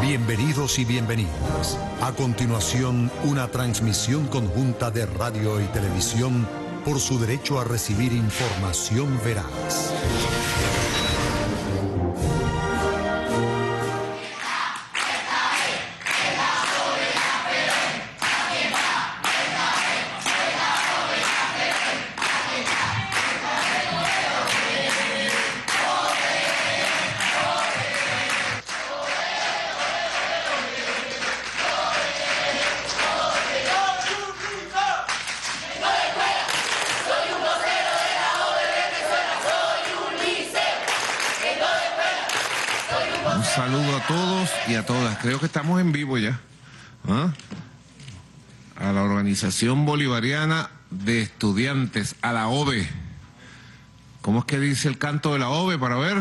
Bienvenidos y bienvenidas. A continuación, una transmisión conjunta de radio y televisión por su derecho a recibir información veraz. Saludo a todos y a todas. Creo que estamos en vivo ya. A la Organización Bolivariana de Estudiantes, a la OVE. ¿Cómo es que dice el canto de la OVE para ver?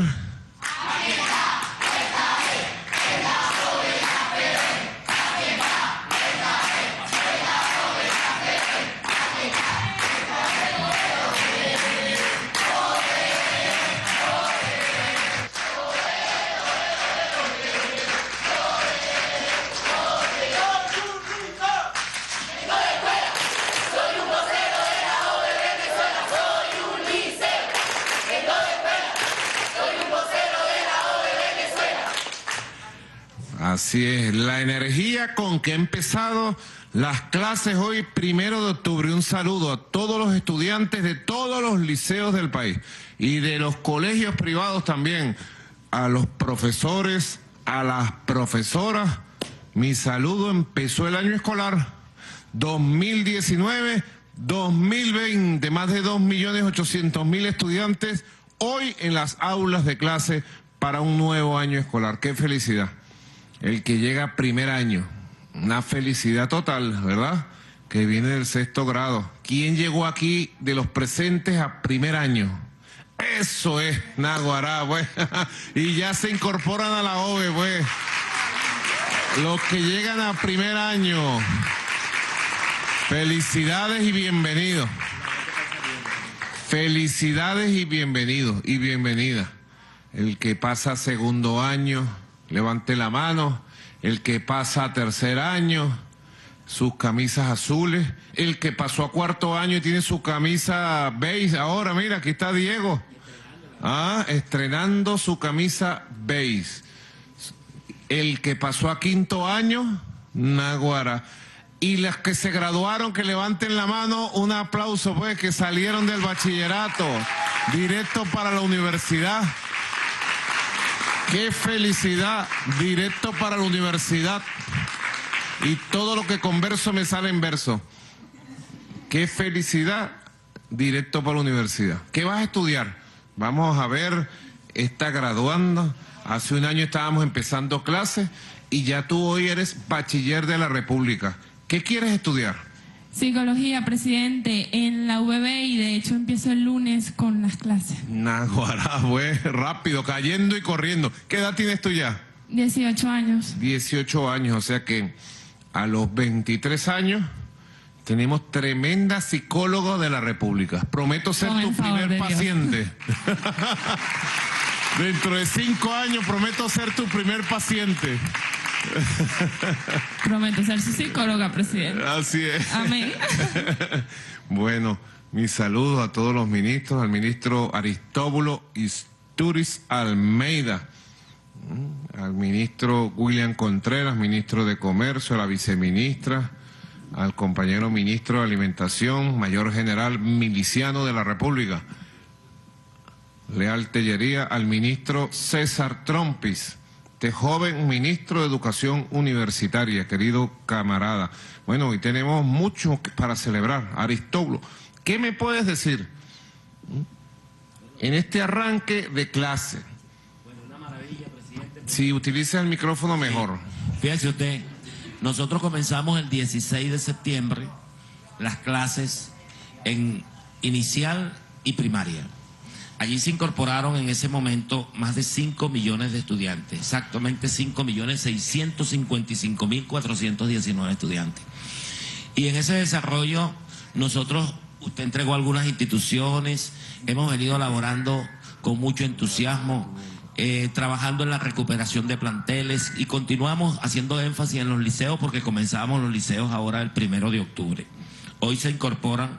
Así es, la energía con que han empezado las clases hoy, 1 de octubre. Un saludo a todos los estudiantes de todos los liceos del país y de los colegios privados también, a los profesores, a las profesoras. Mi saludo, empezó el año escolar 2019-2020, más de 2.800.000 estudiantes hoy en las aulas de clase para un nuevo año escolar. ¡Qué felicidad! El que llega a primer año, una felicidad total, ¿verdad? Que viene del 6º grado. ¿Quién llegó aquí de los presentes a primer año? Eso es, Naguará, pues. Y ya se incorporan a la OVE, pues. Los que llegan a primer año, felicidades y bienvenidos. Felicidades y bienvenidos y bienvenida. El que pasa a segundo año, levante la mano. El que pasa a tercer año, sus camisas azules. El que pasó a cuarto año y tiene su camisa beige. Ahora, mira, aquí está Diego. Estrenando su camisa beige. El que pasó a quinto año, Naguará. Y las que se graduaron, que levanten la mano. Un aplauso, pues, que salieron del bachillerato directo para la universidad. ¡Qué felicidad! Directo para la universidad. Y todo lo que converso me sale en verso. ¡Qué felicidad! Directo para la universidad. ¿Qué vas a estudiar? Vamos a ver, está graduando. Hace un año estábamos empezando clases y ya tú hoy eres bachiller de la República. ¿Qué quieres estudiar? Psicología, presidente, en la UBB, y de hecho empiezo el lunes con las clases. Naguará, güey, rápido, cayendo y corriendo. ¿Qué edad tienes tú ya? 18 años. 18 años, o sea que a los 23 años tenemos tremenda psicóloga de la República. Prometo ser tu primer paciente. Dentro de 5 años prometo ser tu primer paciente. Prometo ser su psicóloga, presidente. Así es. Amén. Bueno, mis saludos a todos los ministros, al ministro Aristóbulo Istúriz Almeida, al ministro William Contreras, ministro de Comercio, a la viceministra, al compañero ministro de Alimentación, mayor general miliciano de la República, Leal Tellería, al ministro César Trompis, joven ministro de Educación Universitaria, querido camarada. Bueno, hoy tenemos mucho para celebrar. Aristóbulo, ¿qué me puedes decir en este arranque de clase? Bueno, una maravilla, presidente. Si utiliza el micrófono mejor. Fíjese usted, nosotros comenzamos el 16 de septiembre las clases en inicial y primaria. Allí se incorporaron en ese momento más de 5 millones de estudiantes, exactamente 5.655.419 estudiantes. Y en ese desarrollo nosotros, usted entregó algunas instituciones, hemos venido elaborando con mucho entusiasmo trabajando en la recuperación de planteles y continuamos haciendo énfasis en los liceos porque comenzamos los liceos ahora el 1 de octubre. Hoy se incorporan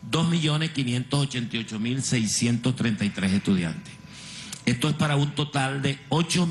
2.588.633 estudiantes. Esto es para un total de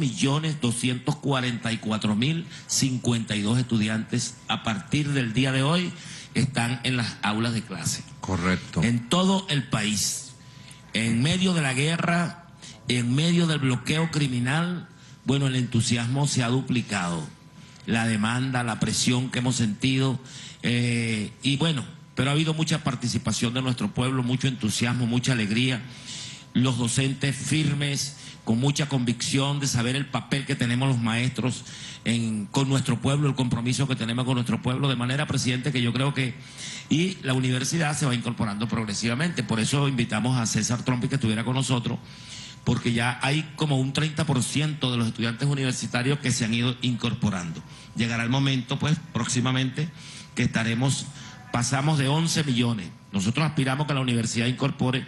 8.244.052 estudiantes a partir del día de hoy están en las aulas de clase. Correcto. En todo el país, en medio de la guerra, en medio del bloqueo criminal, bueno, el entusiasmo se ha duplicado. La demanda, la presión que hemos sentido, y bueno, pero ha habido mucha participación de nuestro pueblo, mucho entusiasmo, mucha alegría. Los docentes firmes, con mucha convicción de saber el papel que tenemos los maestros con nuestro pueblo, el compromiso que tenemos con nuestro pueblo, de manera, presidente, que yo creo que... Y la universidad se va incorporando progresivamente. Por eso invitamos a César Trompi que estuviera con nosotros, porque ya hay como un 30% de los estudiantes universitarios que se han ido incorporando. Llegará el momento, pues, próximamente, que pasamos de 11 millones. Nosotros aspiramos que la universidad incorpore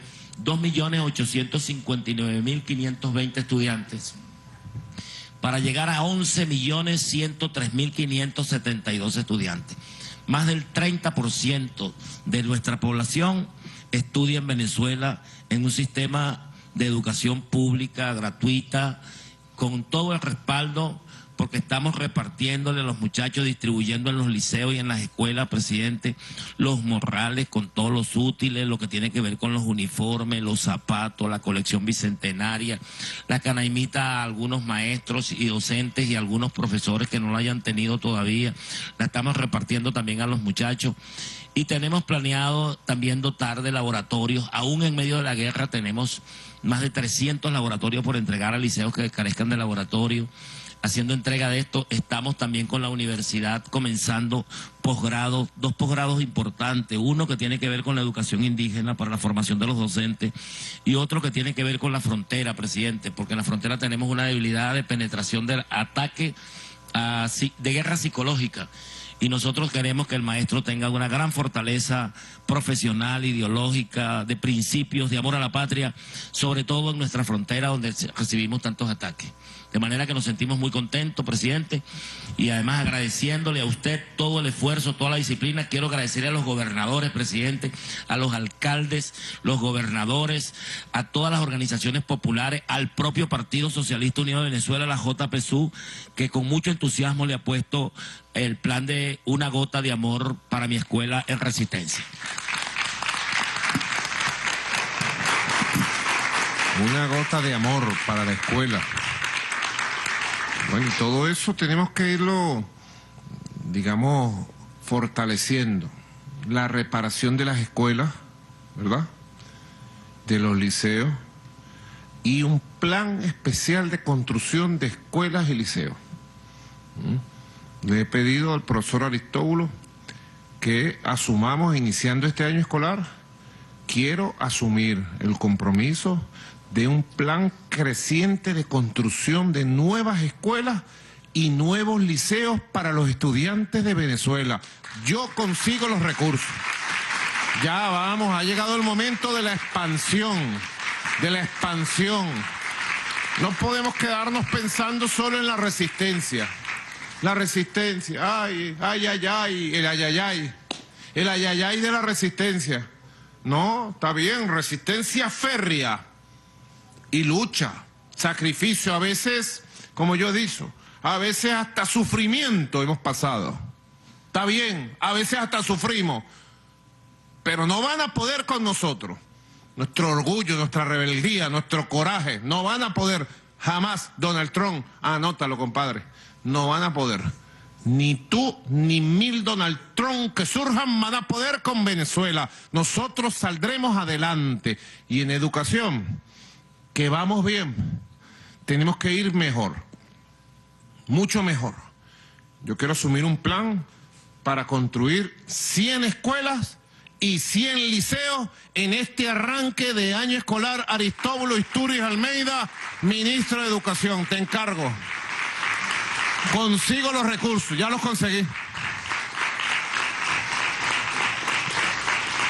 2.859.520 estudiantes para llegar a 11.103.572 estudiantes. Más del 30% de nuestra población estudia en Venezuela en un sistema de educación pública, gratuita, con todo el respaldo, porque estamos repartiéndole a los muchachos, distribuyendo en los liceos y en las escuelas, presidente, los morrales con todos los útiles, lo que tiene que ver con los uniformes, los zapatos, la colección bicentenaria, la canaimita a algunos maestros y docentes y algunos profesores que no la hayan tenido todavía. La estamos repartiendo también a los muchachos. Y tenemos planeado también dotar de laboratorios. Aún en medio de la guerra tenemos más de 300 laboratorios por entregar a liceos que carezcan de laboratorio. Haciendo entrega de esto, estamos también con la universidad comenzando posgrados, 2 posgrados importantes, uno que tiene que ver con la educación indígena para la formación de los docentes y otro que tiene que ver con la frontera, presidente, porque en la frontera tenemos una debilidad de penetración del ataque de guerra psicológica. Y nosotros queremos que el maestro tenga una gran fortaleza profesional, ideológica, de principios, de amor a la patria, sobre todo en nuestra frontera donde recibimos tantos ataques. De manera que nos sentimos muy contentos, presidente, y además agradeciéndole a usted todo el esfuerzo, toda la disciplina. Quiero agradecerle a los gobernadores, presidente, a los alcaldes, los gobernadores, a todas las organizaciones populares, al propio Partido Socialista Unido de Venezuela, la JPSU, que con mucho entusiasmo le ha puesto el plan de una gota de amor para mi escuela en Resistencia. Una gota de amor para la escuela. Bueno, y todo eso tenemos que irlo, digamos, fortaleciendo. La reparación de las escuelas, ¿verdad? De los liceos. Y un plan especial de construcción de escuelas y liceos. Le he pedido al profesor Aristóbulo que asumamos, iniciando este año escolar, quiero asumir el compromiso de un plan creciente de construcción de nuevas escuelas y nuevos liceos para los estudiantes de Venezuela. Yo consigo los recursos. Ya vamos, ha llegado el momento de la expansión, No podemos quedarnos pensando solo en la resistencia. La resistencia, el ayayay de la resistencia. No, está bien, resistencia férrea. Y lucha, sacrificio, a veces, como yo he dicho, a veces hasta sufrimiento hemos pasado. Está bien, a veces hasta sufrimos, pero no van a poder con nosotros. Nuestro orgullo, nuestra rebeldía, nuestro coraje, no van a poder jamás. Donald Trump, anótalo, compadre, no van a poder. Ni tú, ni 1000 Donald Trump que surjan van a poder con Venezuela. Nosotros saldremos adelante. Y en educación, que vamos bien, tenemos que ir mejor, mucho mejor. Yo quiero asumir un plan para construir 100 escuelas y 100 liceos en este arranque de año escolar. Aristóbulo Isturiz Almeida, ministro de Educación, te encargo. Consigo los recursos, ya los conseguí.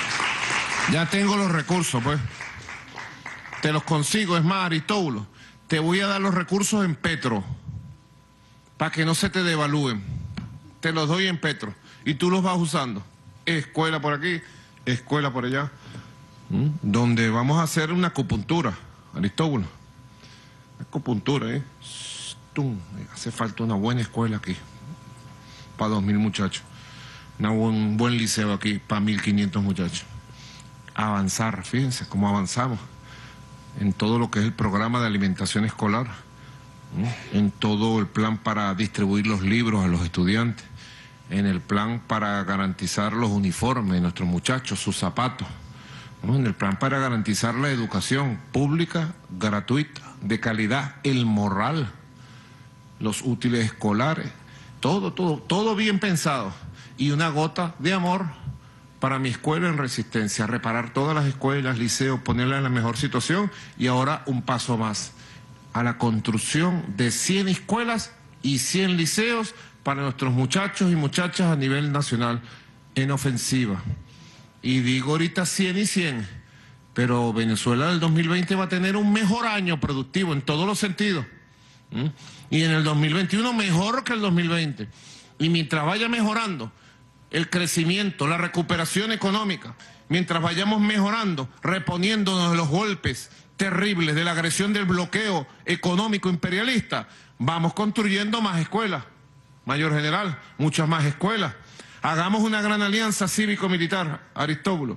Ya tengo los recursos, pues. Te los consigo, es más, Aristóbulo, te voy a dar los recursos en petro, para que no se te devalúen. Te los doy en petro, y tú los vas usando. Escuela por aquí, escuela por allá, donde vamos a hacer una acupuntura, Aristóbulo. Acupuntura, ¿eh? Hace falta una buena escuela aquí, para 2.000 muchachos. Un buen liceo aquí, para 1.500 muchachos. Avanzar, fíjense cómo avanzamos en todo lo que es el programa de alimentación escolar, en todo el plan para distribuir los libros a los estudiantes, en el plan para garantizar los uniformes de nuestros muchachos, sus zapatos, en el plan para garantizar la educación pública, gratuita, de calidad, el morral, los útiles escolares, todo bien pensado. Y una gota de amor para mi escuela en Resistencia, reparar todas las escuelas, liceos, ponerlas en la mejor situación, y ahora un paso más a la construcción de 100 escuelas y 100 liceos para nuestros muchachos y muchachas a nivel nacional en ofensiva. Y digo ahorita 100 y 100, pero Venezuela del 2020 va a tener un mejor año productivo en todos los sentidos. Y en el 2021 mejor que el 2020. Y mientras vaya mejorando el crecimiento, la recuperación económica, mientras vayamos mejorando, reponiéndonos de los golpes terribles de la agresión del bloqueo económico imperialista, vamos construyendo más escuelas, mayor general, muchas más escuelas. Hagamos una gran alianza cívico-militar, Aristóbulo.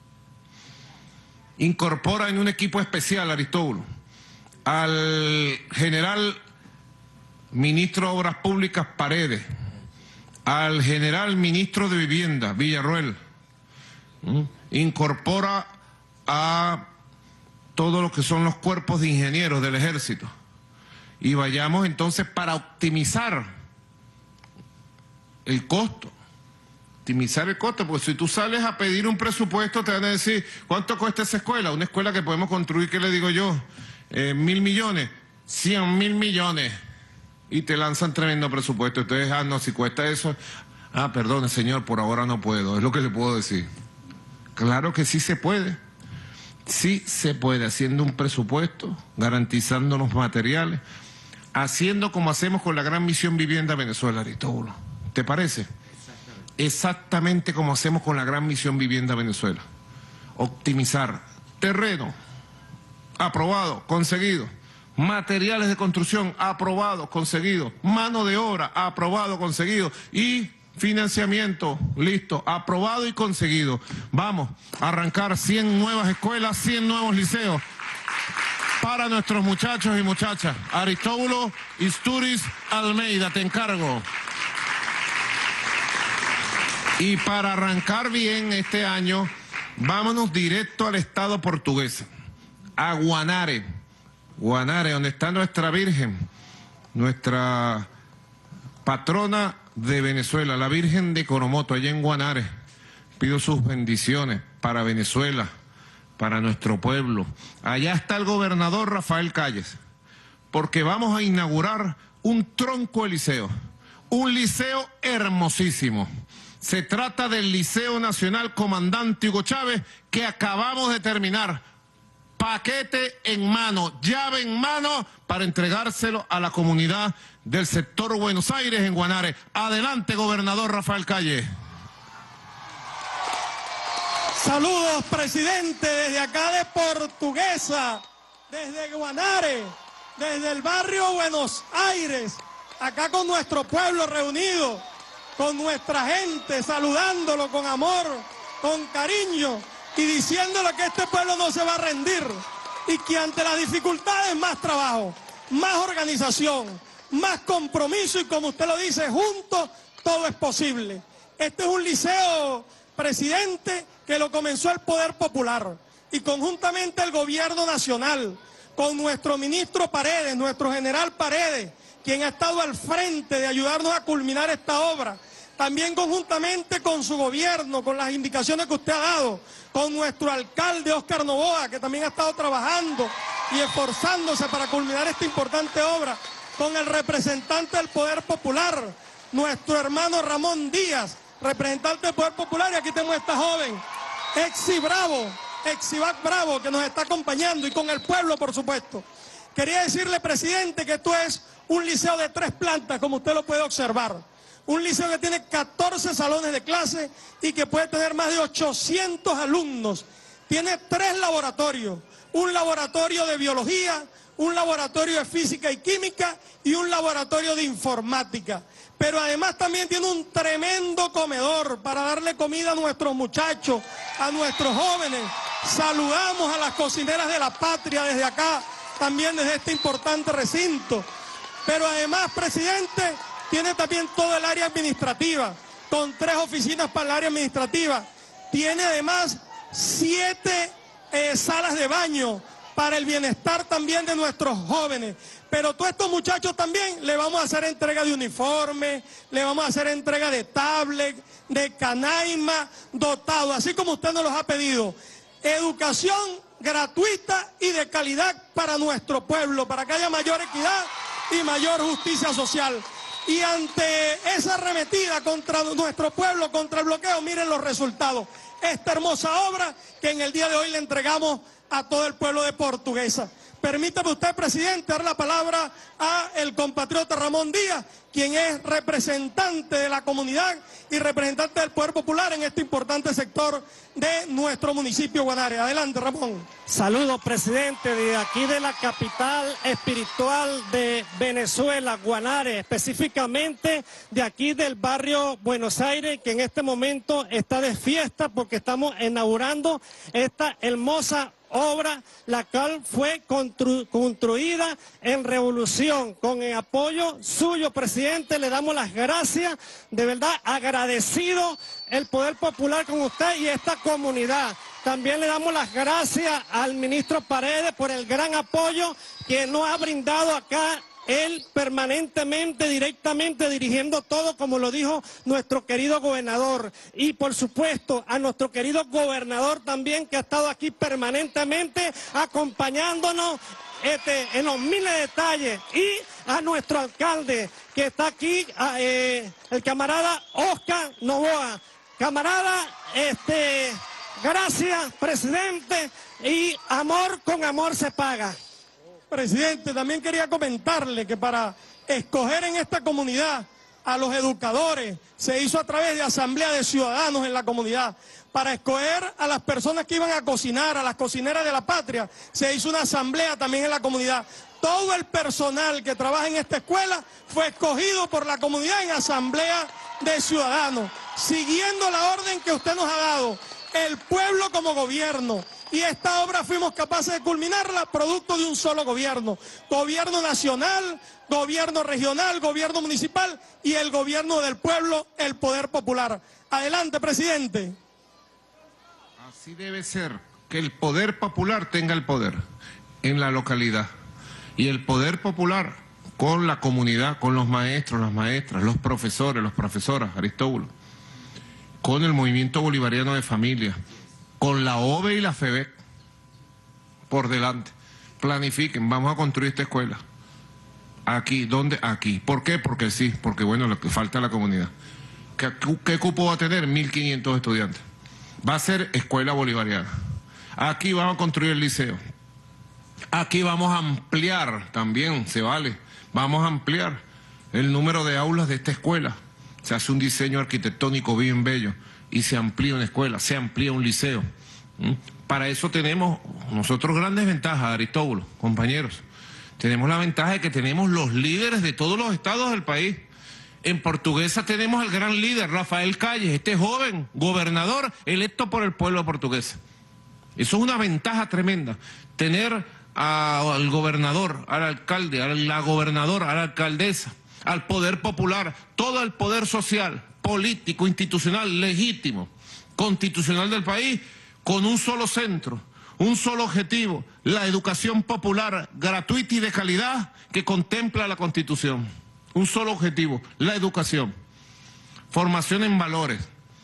Incorpora en un equipo especial, Aristóbulo, al general ministro de Obras Públicas Paredes, al general ministro de Vivienda, Villarroel. Incorpora a todo lo que son los cuerpos de ingenieros del ejército. Y vayamos entonces para optimizar el costo. Optimizar el costo, porque si tú sales a pedir un presupuesto te van a decir, ¿cuánto cuesta esa escuela? Una escuela que podemos construir, ¿qué le digo yo? 1.000 millones, 100.000 millones. Y te lanzan tremendo presupuesto. Entonces, no, si cuesta eso, perdone señor, por ahora no puedo, es lo que le puedo decir. Claro que sí se puede, haciendo un presupuesto, garantizando los materiales, haciendo como hacemos con la Gran Misión Vivienda Venezuela, Aristóbulo. ¿Te parece? Exactamente como hacemos con la Gran Misión Vivienda Venezuela. Optimizar terreno, aprobado, conseguido. Materiales de construcción, aprobado, conseguido. Mano de obra, aprobado, conseguido. Y financiamiento, listo, aprobado y conseguido. Vamos a arrancar 100 nuevas escuelas, 100 nuevos liceos para nuestros muchachos y muchachas. Aristóbulo Isturiz Almeida, te encargo. Y para arrancar bien este año, vámonos directo al estado portugués, a Guanare. Guanare, donde está nuestra Virgen, nuestra patrona de Venezuela, la Virgen de Coromoto, allá en Guanare. Pido sus bendiciones para Venezuela, para nuestro pueblo. Allá está el gobernador Rafael Calles, porque vamos a inaugurar un tronco de liceo, un liceo hermosísimo. Se trata del Liceo Nacional Comandante Hugo Chávez, que acabamos de terminar. Paquete en mano, llave en mano, para entregárselo a la comunidad del sector Buenos Aires en Guanare. Adelante, gobernador Rafael Calle. Saludos, presidente, desde acá de Portuguesa, desde Guanare, desde el barrio Buenos Aires, acá con nuestro pueblo reunido, con nuestra gente, saludándolo con amor, con cariño, y diciéndole que este pueblo no se va a rendir y que ante las dificultades más trabajo, más organización, más compromiso y, como usted lo dice, juntos todo es posible. Este es un liceo, presidente, que lo comenzó el Poder Popular y conjuntamente el Gobierno Nacional, con nuestro ministro Paredes, nuestro general Paredes, quien ha estado al frente de ayudarnos a culminar esta obra. También conjuntamente con su gobierno, con las indicaciones que usted ha dado, con nuestro alcalde Óscar Novoa, que también ha estado trabajando y esforzándose para culminar esta importante obra, con el representante del Poder Popular, nuestro hermano Ramón Díaz, representante del Poder Popular, y aquí tenemos a esta joven, Exibac Bravo, que nos está acompañando, y con el pueblo, por supuesto. Quería decirle, presidente, que esto es un liceo de 3 plantas, como usted lo puede observar. Un liceo que tiene 14 salones de clase y que puede tener más de 800 alumnos. Tiene 3 laboratorios, un laboratorio de biología, un laboratorio de física y química y un laboratorio de informática. Pero además también tiene un tremendo comedor para darle comida a nuestros muchachos, a nuestros jóvenes. Saludamos a las cocineras de la patria desde acá, también desde este importante recinto. Pero además, presidente, tiene también todo el área administrativa, con 3 oficinas para el área administrativa. Tiene además 7 salas de baño para el bienestar también de nuestros jóvenes. Pero todos estos muchachos también le vamos a hacer entrega de uniforme, le vamos a hacer entrega de tablet, de canaima, dotado, así como usted nos los ha pedido. Educación gratuita y de calidad para nuestro pueblo, para que haya mayor equidad y mayor justicia social. Y ante esa arremetida contra nuestro pueblo, contra el bloqueo, miren los resultados. Esta hermosa obra que en el día de hoy le entregamos a todo el pueblo de Portuguesa. Permítame usted, presidente, dar la palabra a el compatriota Ramón Díaz, quien es representante de la comunidad y representante del Poder Popular en este importante sector de nuestro municipio Guanare. Adelante, Ramón. Saludos, presidente, de aquí de la capital espiritual de Venezuela, Guanare, específicamente de aquí del barrio Buenos Aires, que en este momento está de fiesta porque estamos inaugurando esta hermosa obra, la cual fue construida en revolución. Con el apoyo suyo, presidente, le damos las gracias, de verdad agradecido el Poder Popular con usted y esta comunidad. También le damos las gracias al ministro Paredes por el gran apoyo que nos ha brindado acá. Él permanentemente, directamente dirigiendo todo, como lo dijo nuestro querido gobernador. Y por supuesto a nuestro querido gobernador también, que ha estado aquí permanentemente acompañándonos en los miles de detalles. Y a nuestro alcalde que está aquí, el camarada Oscar Novoa. Camarada, gracias, presidente, y amor con amor se paga. Presidente, también quería comentarle que para escoger en esta comunidad a los educadores se hizo a través de asamblea de ciudadanos en la comunidad. Para escoger a las personas que iban a cocinar, a las cocineras de la patria, se hizo una asamblea también en la comunidad. Todo el personal que trabaja en esta escuela fue escogido por la comunidad en asamblea de ciudadanos, siguiendo la orden que usted nos ha dado, el pueblo como gobierno. Y esta obra fuimos capaces de culminarla producto de un solo gobierno. Gobierno nacional, gobierno regional, gobierno municipal y el gobierno del pueblo, el Poder Popular. Adelante, presidente. Así debe ser, que el Poder Popular tenga el poder en la localidad. Y el Poder Popular con la comunidad, con los maestros, las maestras, los profesores, las profesoras, Aristóbulo, con el Movimiento Bolivariano de Familia, con la OVE y la FEBEC por delante. Planifiquen, vamos a construir esta escuela. Aquí, ¿dónde? Aquí. ¿Por qué? Porque sí, porque bueno, lo que falta a la comunidad. ¿Qué cupo va a tener? 1.500 estudiantes. Va a ser escuela bolivariana. Aquí vamos a construir el liceo. Aquí vamos a ampliar, también se vale, vamos a ampliar el número de aulas de esta escuela. Se hace un diseño arquitectónico bien bello y se amplía una escuela, se amplía un liceo. Para eso tenemos nosotros grandes ventajas, Aristóbulo, compañeros. Tenemos la ventaja de que tenemos los líderes de todos los estados del país. En Portuguesa tenemos al gran líder, Rafael Calles, este joven gobernador electo por el pueblo portugués. Eso es una ventaja tremenda, tener al gobernador, al alcalde, a la gobernadora, a la alcaldesa, al poder popular, todo el poder social, político, institucional, legítimo, constitucional del país, con un solo centro, un solo objetivo, la educación popular, gratuita y de calidad que contempla la Constitución. Un solo objetivo, la educación. Formación en valores,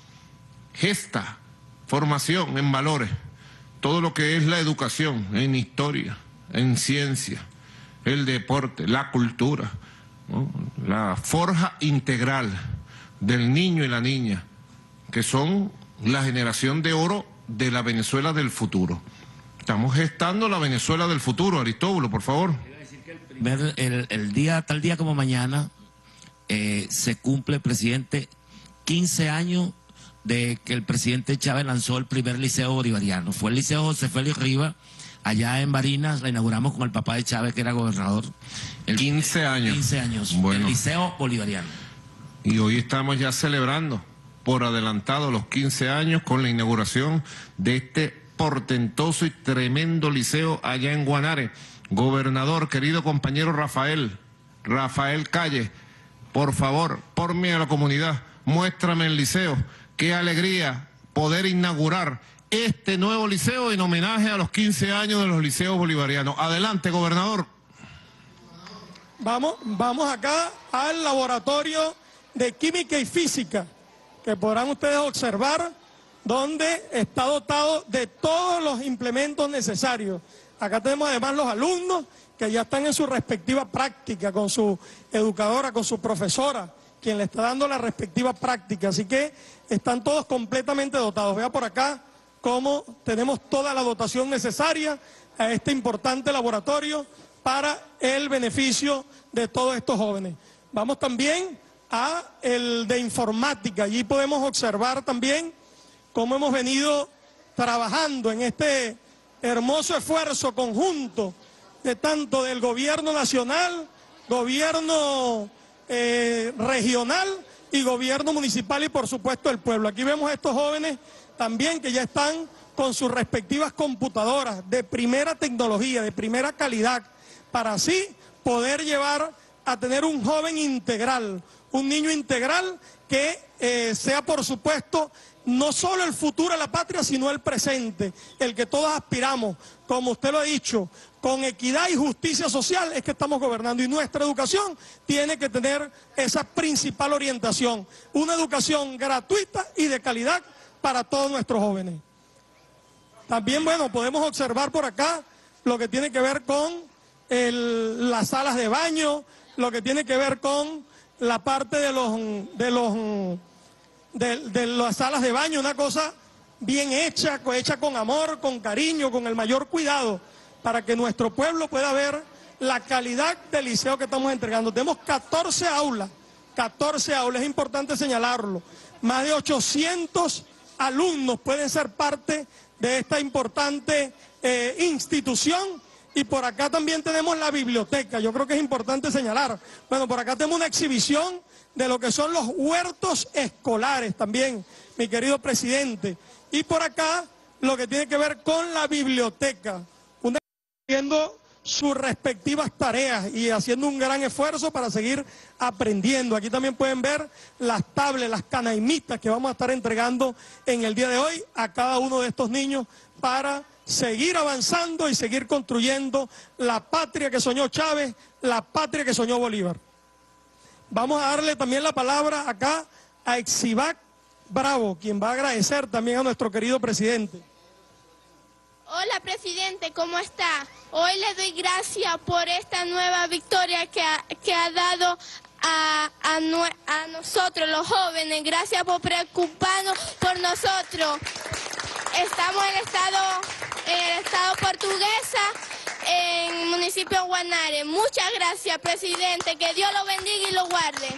gesta, formación en valores, todo lo que es la educación en historia, en ciencia, el deporte, la cultura, ¿no? La forja integral del niño y la niña, que son la generación de oro de la Venezuela del futuro. Estamos gestando la Venezuela del futuro, Aristóbulo, por favor. Tal día como mañana se cumple, presidente, 15 años de que el presidente Chávez lanzó el primer liceo bolivariano. Fue el Liceo José Félix Rivas, allá en Barinas, la inauguramos con el papá de Chávez, que era gobernador. 15 años. 15 años, bueno. El Liceo Bolivariano. Y hoy estamos ya celebrando por adelantado los 15 años con la inauguración de este portentoso y tremendo liceo allá en Guanare. Gobernador, querido compañero Rafael Calle, por favor, por mí a la comunidad, muéstrame el liceo. Qué alegría poder inaugurar este nuevo liceo en homenaje a los 15 años de los liceos bolivarianos. Adelante, gobernador. Vamos acá al laboratorio de química y física, que podrán ustedes observar, donde está dotado de todos los implementos necesarios. Acá tenemos además los alumnos que ya están en su respectiva práctica, con su educadora, con su profesora, quien le está dando la respectiva práctica. Así que están todos completamente dotados. Vea por acá cómo tenemos toda la dotación necesaria a este importante laboratorio para el beneficio de todos estos jóvenes. Vamos también a el de informática. Allí podemos observar también cómo hemos venido trabajando en este hermoso esfuerzo conjunto de tanto del gobierno nacional, gobierno regional y gobierno municipal y por supuesto el pueblo. Aquí vemos a estos jóvenes también que ya están con sus respectivas computadoras de primera tecnología, de primera calidad, para así poder llevar a tener un joven integral, un niño integral que sea por supuesto no solo el futuro de la patria, sino el presente, el que todos aspiramos, como usted lo ha dicho, con equidad y justicia social es que estamos gobernando y nuestra educación tiene que tener esa principal orientación, una educación gratuita y de calidad para todos nuestros jóvenes. También, bueno, podemos observar por acá lo que tiene que ver con las salas de baño, lo que tiene que ver con la parte de las salas de baño, una cosa bien hecha con amor, con cariño, con el mayor cuidado, para que nuestro pueblo pueda ver la calidad del liceo que estamos entregando. Tenemos 14 aulas, es importante señalarlo. Más de 800 alumnos pueden ser parte de esta importante institución. Y por acá también tenemos la biblioteca, yo creo que es importante señalar. Bueno, por acá tenemos una exhibición de lo que son los huertos escolares también, mi querido presidente. Y por acá lo que tiene que ver con la biblioteca, haciendo sus respectivas tareas y haciendo un gran esfuerzo para seguir aprendiendo. Aquí también pueden ver las tablets, las canaimitas que vamos a estar entregando en el día de hoy a cada uno de estos niños para seguir avanzando y seguir construyendo la patria que soñó Chávez, la patria que soñó Bolívar. Vamos a darle también la palabra acá a Exibac Bravo, quien va a agradecer también a nuestro querido presidente. Hola, presidente, ¿cómo está? Hoy le doy gracias por esta nueva victoria que ha dado a nosotros, los jóvenes. Gracias por preocuparnos por nosotros. Estamos en el estado Portuguesa, en el municipio de Guanare. Muchas gracias, presidente. Que Dios lo bendiga y lo guarde.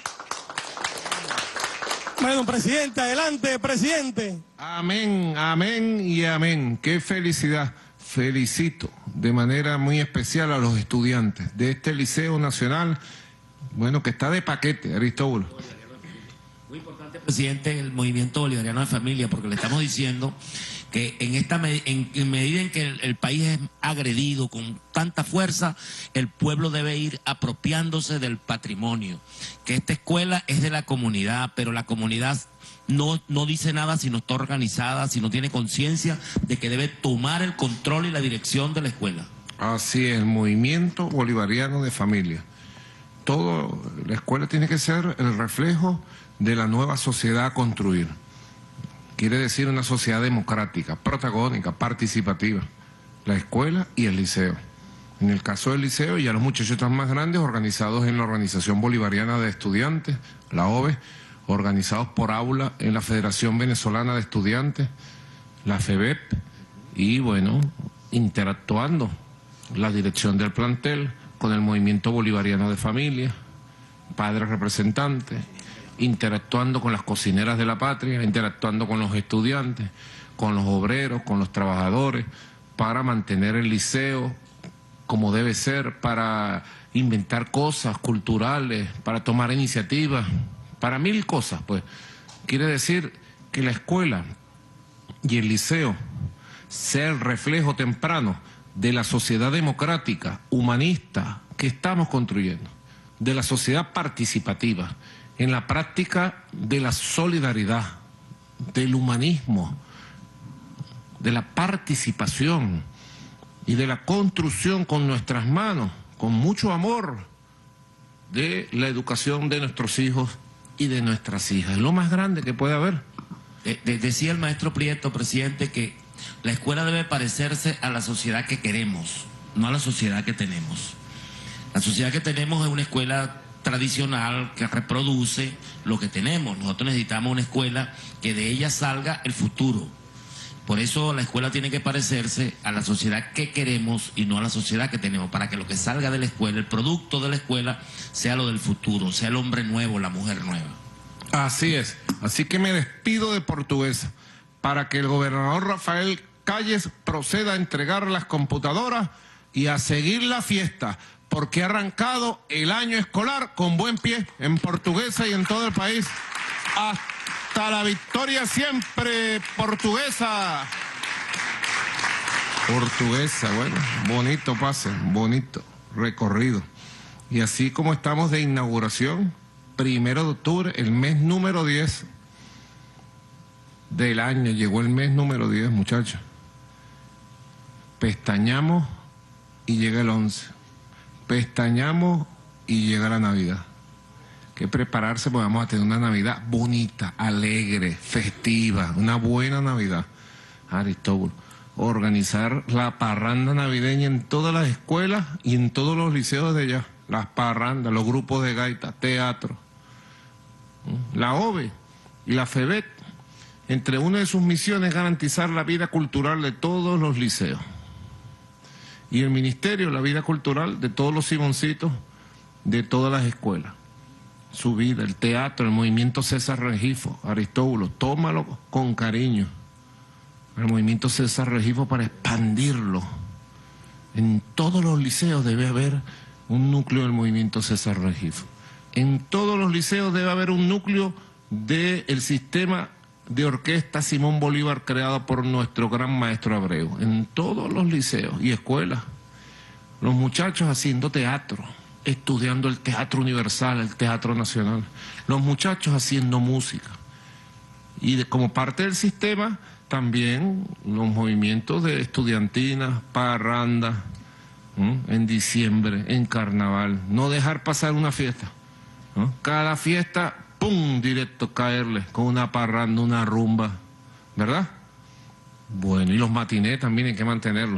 Bueno, presidente, adelante, presidente. Amén, amén y amén. Qué felicidad. Felicito de manera muy especial a los estudiantes de este Liceo Nacional, bueno, que está de paquete, Aristóbulo. Muy importante, presidente, el Movimiento Bolivariano de Familia, porque le estamos diciendo que en medida en que el país es agredido con tanta fuerza, el pueblo debe ir apropiándose del patrimonio, que esta escuela es de la comunidad, pero la comunidad no dice nada si no está organizada, si no tiene conciencia de que debe tomar el control y la dirección de la escuela. Así es, el Movimiento Bolivariano de Familia. La escuela tiene que ser el reflejo de la nueva sociedad a construir. Quiere decir una sociedad democrática, protagónica, participativa. La escuela y el liceo. En el caso del liceo, ya los muchachos están más grandes, organizados en la Organización Bolivariana de Estudiantes, la OVE, organizados por aula en la Federación Venezolana de Estudiantes, la FEBEP, y bueno, interactuando la dirección del plantel con el movimiento bolivariano de familia, padres representantes, interactuando con las cocineras de la patria, interactuando con los estudiantes, con los obreros, con los trabajadores, para mantener el liceo como debe ser, para inventar cosas culturales, para tomar iniciativas, para mil cosas, pues. Quiere decir que la escuela y el liceo sea el reflejo temprano de la sociedad democrática, humanista, que estamos construyendo, de la sociedad participativa, en la práctica de la solidaridad, del humanismo, de la participación y de la construcción con nuestras manos, con mucho amor, de la educación de nuestros hijos y de nuestras hijas. Es lo más grande que puede haber. Decía el maestro Prieto, presidente, que la escuela debe parecerse a la sociedad que queremos, no a la sociedad que tenemos. La sociedad que tenemos es una escuela tradicional que reproduce lo que tenemos. Nosotros necesitamos una escuela que de ella salga el futuro. Por eso la escuela tiene que parecerse a la sociedad que queremos y no a la sociedad que tenemos, para que lo que salga de la escuela, el producto de la escuela, sea lo del futuro, sea el hombre nuevo, la mujer nueva. Así es. Así que me despido de Portuguesa para que el gobernador Rafael Calles proceda a entregar las computadoras y a seguir la fiesta, porque ha arrancado el año escolar con buen pie en Portuguesa y en todo el país. Hasta la victoria siempre, Portuguesa. Portuguesa, bueno, bonito pase, bonito recorrido. Y así como estamos de inauguración, 1 de octubre, el mes número 10 del año, llegó el mes número 10, muchachos. Pestañamos y llega el 11. Pestañamos y llega la Navidad. Que prepararse, porque vamos a tener una Navidad bonita, alegre, festiva, una buena Navidad. Aristóbulo, organizar la parranda navideña en todas las escuelas y en todos los liceos de allá. Las parrandas, los grupos de gaita, teatro. La OVE y la FEBET, entre una de sus misiones, garantizar la vida cultural de todos los liceos. Y el ministerio, la vida cultural de todos los simoncitos, de todas las escuelas. Su vida, el teatro, el movimiento César Rengifo, Aristóbulo, tómalo con cariño. El movimiento César Rengifo, para expandirlo. En todos los liceos debe haber un núcleo del movimiento César Rengifo. En todos los liceos debe haber un núcleo del sistema de orquesta Simón Bolívar creado por nuestro gran maestro Abreu. En todos los liceos y escuelas. Los muchachos haciendo teatro, estudiando el teatro universal, el teatro nacional. Los muchachos haciendo música. Y como parte del sistema, también los movimientos de estudiantinas, parrandas, en diciembre, en carnaval. No dejar pasar una fiesta, ¿no? Cada fiesta, ¡pum!, directo caerle con una parranda, una rumba, ¿verdad? Bueno, y los matinés también hay que mantenerlos.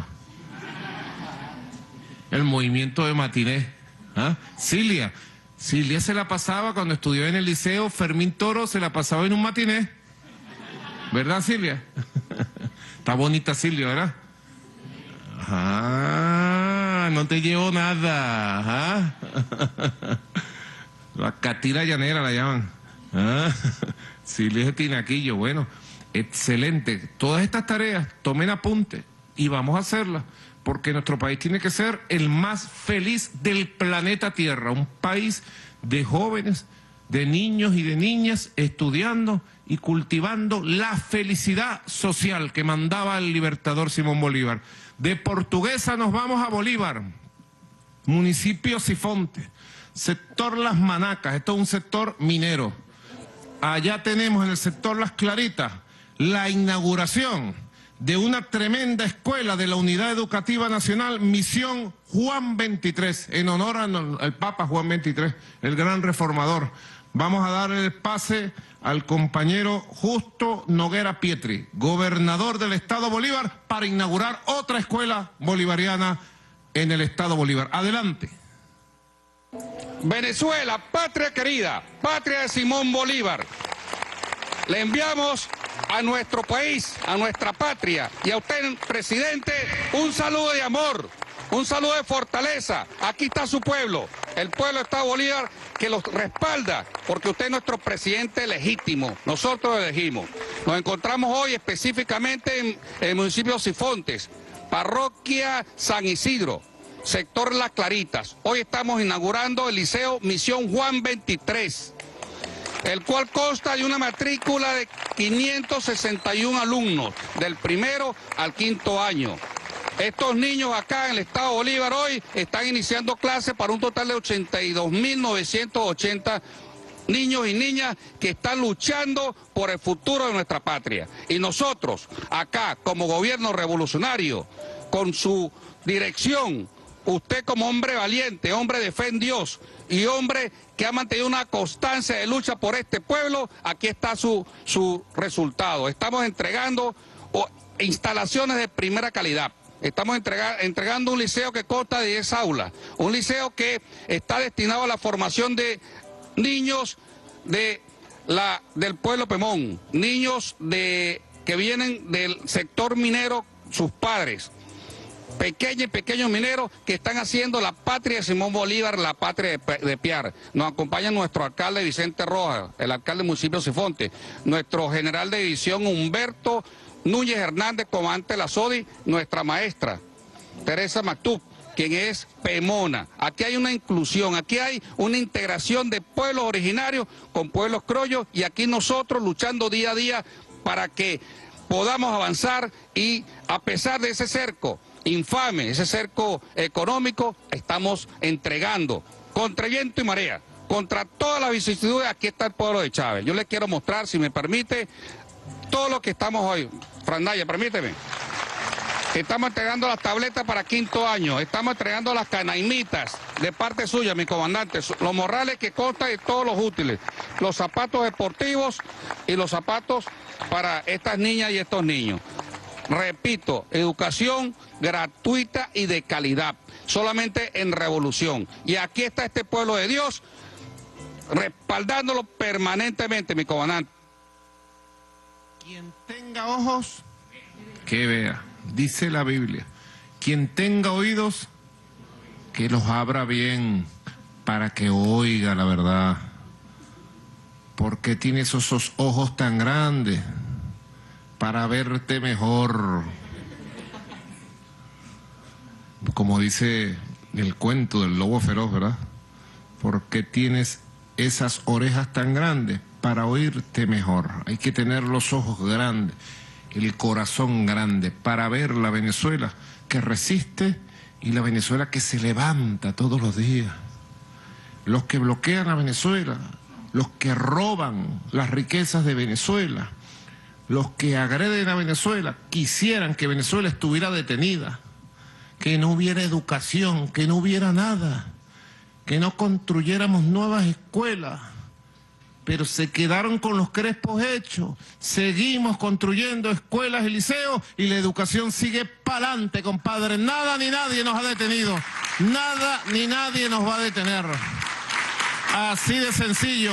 El movimiento de matinés. Cilia se la pasaba cuando estudió en el liceo, Fermín Toro se la pasaba en un matiné. ¿Verdad, Cilia? Está bonita Cilia, ¿verdad? No te llevo nada. La catira llanera la llaman. Cilia es de Tinaquillo. Bueno, excelente. Todas estas tareas, tomen apunte y vamos a hacerlas, porque nuestro país tiene que ser el más feliz del planeta Tierra, un país de jóvenes, de niños y de niñas estudiando y cultivando la felicidad social que mandaba el libertador Simón Bolívar. De Portuguesa nos vamos a Bolívar, municipio Sifonte, sector Las Manacas, esto es un sector minero. Allá tenemos en el sector Las Claritas la inauguración de una tremenda escuela de la Unidad Educativa Nacional Misión Juan 23, en honor al Papa Juan 23, el gran reformador. Vamos a dar el pase al compañero Justo Noguera Pietri, gobernador del Estado Bolívar, para inaugurar otra escuela bolivariana en el Estado Bolívar. Adelante. Venezuela, patria querida, patria de Simón Bolívar. Le enviamos a nuestro país, a nuestra patria y a usted, presidente, un saludo de amor, Un saludo de fortaleza. Aquí está su pueblo. El pueblo de Estado Bolívar que los respalda, porque usted es nuestro presidente legítimo. Nosotros lo elegimos. Nos encontramos hoy específicamente en el municipio de Sifontes, parroquia San Isidro, sector Las Claritas. Hoy estamos inaugurando el Liceo Misión Juan 23, el cual consta de una matrícula de 561 alumnos, del primero al quinto año. Estos niños acá en el Estado Bolívar hoy están iniciando clases para un total de 82.980 niños y niñas que están luchando por el futuro de nuestra patria. Y nosotros, acá, como gobierno revolucionario, con su dirección, usted como hombre valiente, hombre de fe en Dios y hombre que ha mantenido una constancia de lucha por este pueblo, aquí está su resultado. Estamos entregando instalaciones de primera calidad. Estamos entregando un liceo que consta de 10 aulas, un liceo que está destinado a la formación de niños del pueblo Pemón, niños que vienen del sector minero, sus padres, pequeños mineros que están haciendo la patria de Simón Bolívar, la patria de Piar. Nos acompaña nuestro alcalde Vicente Rojas, el alcalde del municipio de Sifonte, nuestro general de división Humberto Núñez Hernández, comandante de la SODI, nuestra maestra Teresa Mactub, quien es Pemona. Aquí hay una inclusión, aquí hay una integración de pueblos originarios con pueblos criollos, y aquí nosotros luchando día a día para que podamos avanzar, y a pesar de ese cerco infame, ese cerco económico, estamos entregando contra viento y marea, contra todas las vicisitudes. Aquí está el pueblo de Chávez. Yo les quiero mostrar, si me permite, todo lo que estamos hoy. Frandaya, permíteme. Estamos entregando las tabletas para quinto año, estamos entregando las canaimitas de parte suya, mi comandante, los morrales que constan de todos los útiles, los zapatos deportivos y los zapatos para estas niñas y estos niños. Repito, educación gratuita y de calidad, solamente en Revolución. Y aquí está este pueblo de Dios respaldándolo permanentemente, mi comandante. Quien tenga ojos, que vea. Dice la Biblia, quien tenga oídos, que los abra bien para que oiga la verdad. ¿Por qué tienes esos ojos tan grandes? Para verte mejor. Como dice el cuento del lobo feroz, ¿verdad? ¿Por qué tienes esas orejas tan grandes? Para oírte mejor. Hay que tener los ojos grandes, el corazón grande, para ver la Venezuela que resiste y la Venezuela que se levanta todos los días. Los que bloquean a Venezuela, los que roban las riquezas de Venezuela, los que agreden a Venezuela, quisieran que Venezuela estuviera detenida, que no hubiera educación, que no hubiera nada, que no construyéramos nuevas escuelas. Pero se quedaron con los crespos hechos. Seguimos construyendo escuelas y liceos y la educación sigue para adelante, compadre. Nada ni nadie nos ha detenido. Nada ni nadie nos va a detener. Así de sencillo.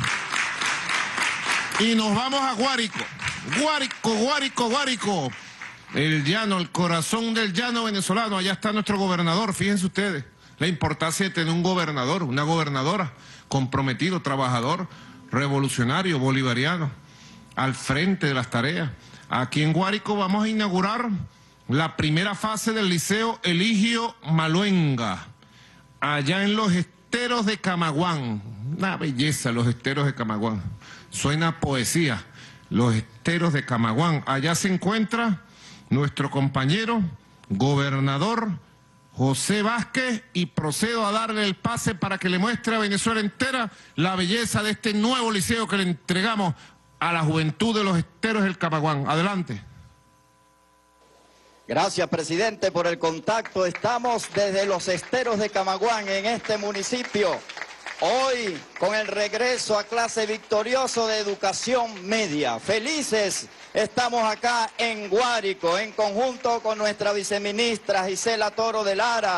Y nos vamos a Guárico. Guárico. El llano, el corazón del llano venezolano. Allá está nuestro gobernador. Fíjense ustedes la importancia de tener un gobernador, una gobernadora comprometido, trabajador, revolucionario, bolivariano, al frente de las tareas. Aquí en Guárico vamos a inaugurar la primera fase del Liceo Eligio Maluenga, allá en los esteros de Camaguán. Una belleza los esteros de Camaguán, suena a poesía, los esteros de Camaguán. Allá se encuentra nuestro compañero gobernador José Vázquez, y procedo a darle el pase para que le muestre a Venezuela entera la belleza de este nuevo liceo que le entregamos a la juventud de los esteros del Camaguán. Adelante. Gracias, presidente, por el contacto. Estamos desde los esteros de Camaguán, en este municipio, hoy con el regreso a clase victorioso de educación media. Felices estamos acá en Guárico, en conjunto con nuestra viceministra Gisela Toro de Lara,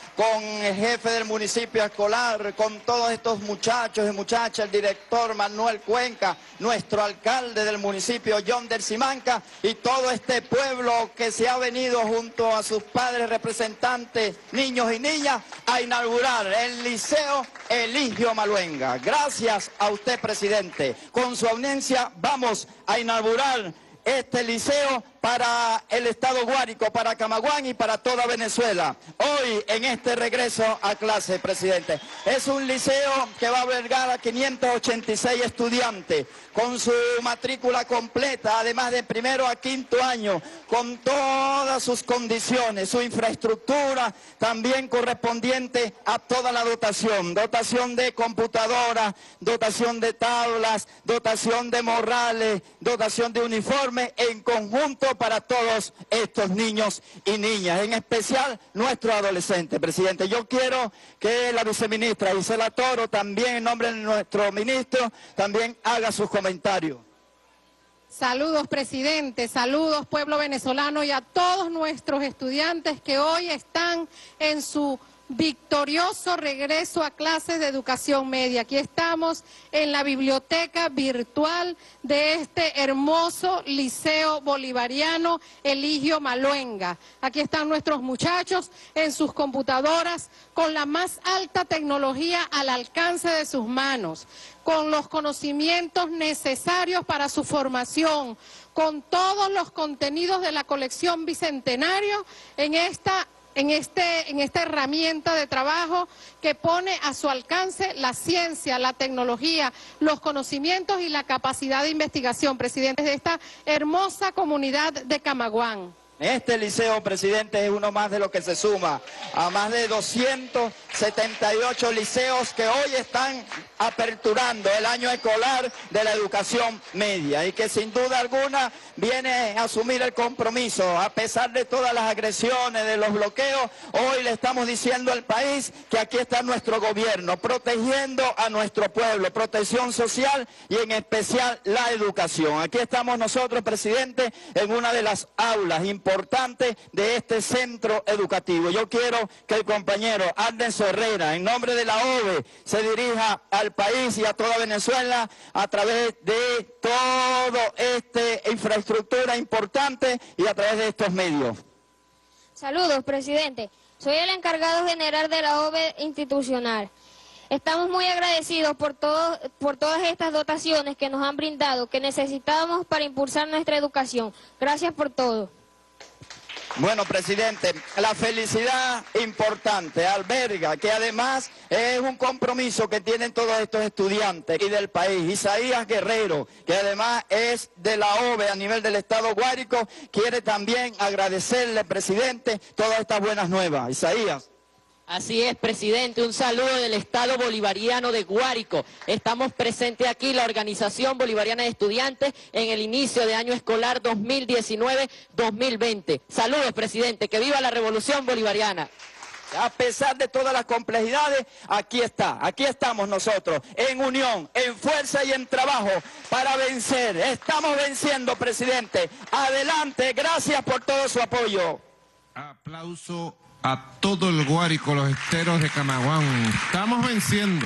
con el jefe del municipio escolar, con todos estos muchachos y muchachas, el director Manuel Cuenca, nuestro alcalde del municipio Yonder Simanca y todo este pueblo que se ha venido junto a sus padres representantes, niños y niñas, a inaugurar el Liceo Eligio Maluenga. Gracias a usted, presidente. Con su audiencia vamos a inaugurar este liceo para el estado Guárico, para Camaguán y para toda Venezuela. Hoy, en este regreso a clase, presidente, es un liceo que va a albergar a 586 estudiantes, con su matrícula completa, además de primero a quinto año, con todas sus condiciones, su infraestructura, también correspondiente a toda la dotación de computadoras, dotación de tablas, dotación de morrales, dotación de uniformes, en conjunto para todos estos niños y niñas, en especial nuestros adolescentes, presidente. Yo quiero que la viceministra Gisela Toro, también en nombre de nuestro ministro, también haga sus comentarios. Saludos, presidente, saludos, pueblo venezolano, y a todos nuestros estudiantes que hoy están en su victorioso regreso a clases de educación media. Aquí estamos en la biblioteca virtual de este hermoso Liceo Bolivariano Eligio Maluenga. Aquí están nuestros muchachos en sus computadoras con la más alta tecnología al alcance de sus manos, con los conocimientos necesarios para su formación, con todos los contenidos de la colección Bicentenario en esta herramienta de trabajo que pone a su alcance la ciencia, la tecnología, los conocimientos y la capacidad de investigación, presidente, de esta hermosa comunidad de Camaguán. Este liceo, presidente, es uno más de lo que se suma a más de 278 liceos que hoy están aperturando el año escolar de la educación media y que sin duda alguna viene a asumir el compromiso, a pesar de todas las agresiones, de los bloqueos. Hoy le estamos diciendo al país que aquí está nuestro gobierno, protegiendo a nuestro pueblo, protección social y en especial la educación. Aquí estamos nosotros, presidente, en una de las aulas importante de este centro educativo. Yo quiero que el compañero Arden Herrera, en nombre de la OVE, se dirija al país y a toda Venezuela a través de toda esta infraestructura importante y a través de estos medios. Saludos, presidente. Soy el encargado general de la OVE institucional. Estamos muy agradecidos por todas estas dotaciones que nos han brindado, que necesitábamos para impulsar nuestra educación. Gracias por todo. Bueno, presidente, la felicidad importante alberga que además es un compromiso que tienen todos estos estudiantes y del país. Isaías Guerrero, que además es de la OVE a nivel del estado Guárico, quiere también agradecerle, presidente, todas estas buenas nuevas. Isaías. Así es, presidente, un saludo del Estado Bolivariano de Guárico. Estamos presentes aquí, la Organización Bolivariana de Estudiantes, en el inicio de año escolar 2019-2020. Saludos, presidente, que viva la Revolución Bolivariana. A pesar de todas las complejidades, aquí estamos nosotros, en unión, en fuerza y en trabajo para vencer. Estamos venciendo, presidente. Adelante, gracias por todo su apoyo. Aplauso a todo el Guárico, los esteros de Camaguán. Estamos venciendo.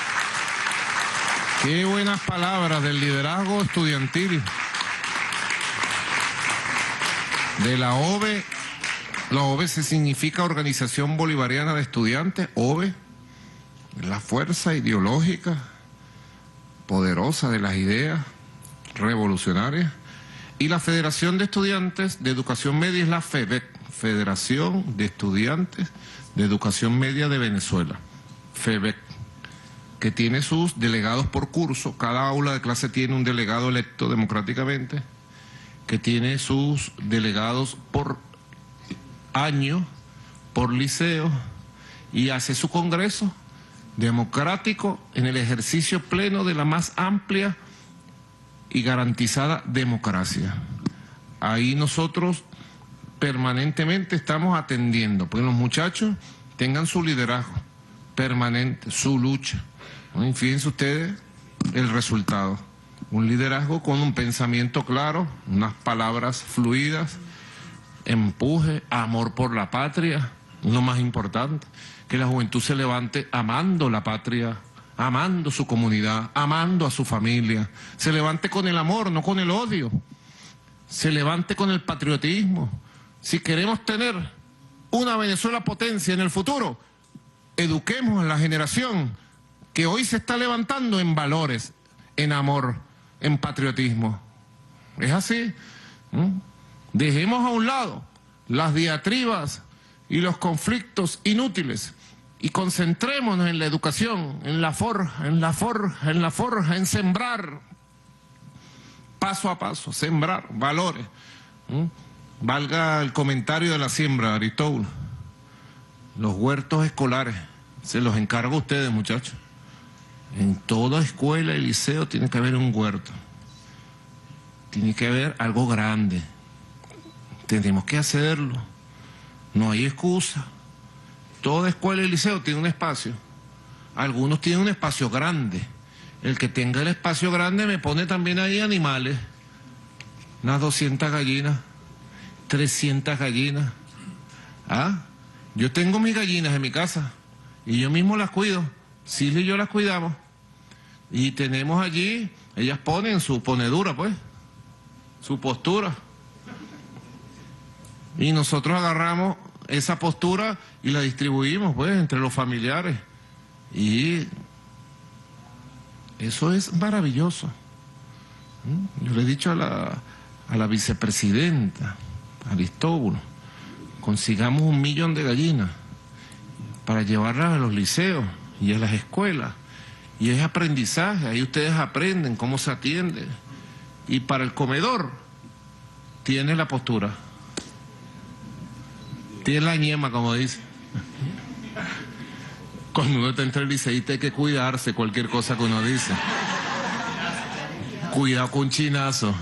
Qué buenas palabras del liderazgo estudiantil de la OVE. La OVE se significa Organización Bolivariana de Estudiantes. OVE, la fuerza ideológica poderosa de las ideas revolucionarias. Y la Federación de Estudiantes de Educación Media es la FEBEC, Federación de Estudiantes de Educación Media de Venezuela, FEBEC, que tiene sus delegados por curso. Cada aula de clase tiene un delegado electo democráticamente, que tiene sus delegados por año, por liceo, y hace su congreso democrático en el ejercicio pleno de la más amplia y garantizada democracia. Ahí nosotros permanentemente estamos atendiendo, porque los muchachos tengan su liderazgo permanente, su lucha. ¿No? Fíjense ustedes el resultado. Un liderazgo con un pensamiento claro, unas palabras fluidas, empuje, amor por la patria, lo más importante, que la juventud se levante amando la patria, amando su comunidad, amando a su familia, se levante con el amor, no con el odio, se levante con el patriotismo. Si queremos tener una Venezuela potencia en el futuro, eduquemos a la generación que hoy se está levantando en valores, en amor, en patriotismo. Es así. Dejemos a un lado las diatribas y los conflictos inútiles y concentrémonos en la educación, en la forja, en sembrar, paso a paso, sembrar valores. Valga el comentario de la siembra, Aristóbulo. Los huertos escolares, se los encargo a ustedes, muchachos. En toda escuela y liceo tiene que haber un huerto. Tiene que haber algo grande. Tenemos que hacerlo. No hay excusa. Toda escuela y liceo tiene un espacio. Algunos tienen un espacio grande. El que tenga el espacio grande me pone también ahí animales. Unas 200 gallinas, 300 gallinas. Yo tengo mis gallinas en mi casa y yo mismo las cuido. Silvia y yo las cuidamos. Y tenemos allí, ellas ponen su ponedura, pues, su postura. Y nosotros agarramos esa postura y la distribuimos, pues, entre los familiares. Y eso es maravilloso. Yo le he dicho a la vicepresidenta, Aristóbulo, consigamos 1 millón de gallinas para llevarlas a los liceos y a las escuelas. Y es aprendizaje, ahí ustedes aprenden cómo se atiende. Y para el comedor, tiene la postura. Tiene la ñema, como dice. Cuando uno está entre el liceísta hay que cuidarse, cualquier cosa que uno dice. Cuidado con un chinazo.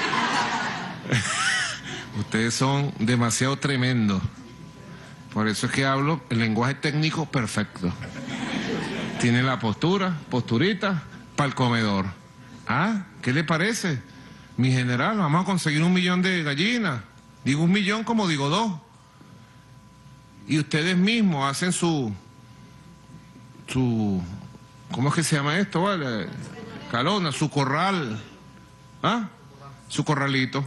Ustedes son demasiado tremendos. Por eso es que hablo el lenguaje técnico perfecto. Tiene la posturita para el comedor. ¿Qué le parece? Mi general, vamos a conseguir 1 millón de gallinas. Digo 1 millón como digo 2. Y ustedes mismos hacen su ¿cómo es que se llama esto? ¿Vale? Calona, su corral. Su corralito.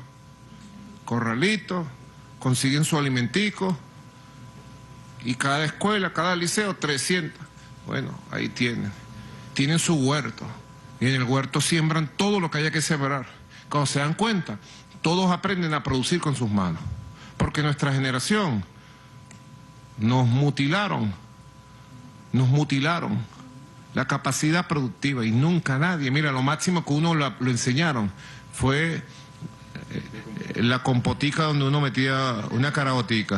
Consiguen su alimentico. Y cada escuela, cada liceo, 300. Bueno, ahí tienen su huerto, y en el huerto siembran todo lo que haya que sembrar. Cuando se dan cuenta, todos aprenden a producir con sus manos, porque nuestra generación nos mutilaron la capacidad productiva y nunca nadie, mira, lo máximo que uno lo enseñaron fue la compotica donde uno metía una caraotica.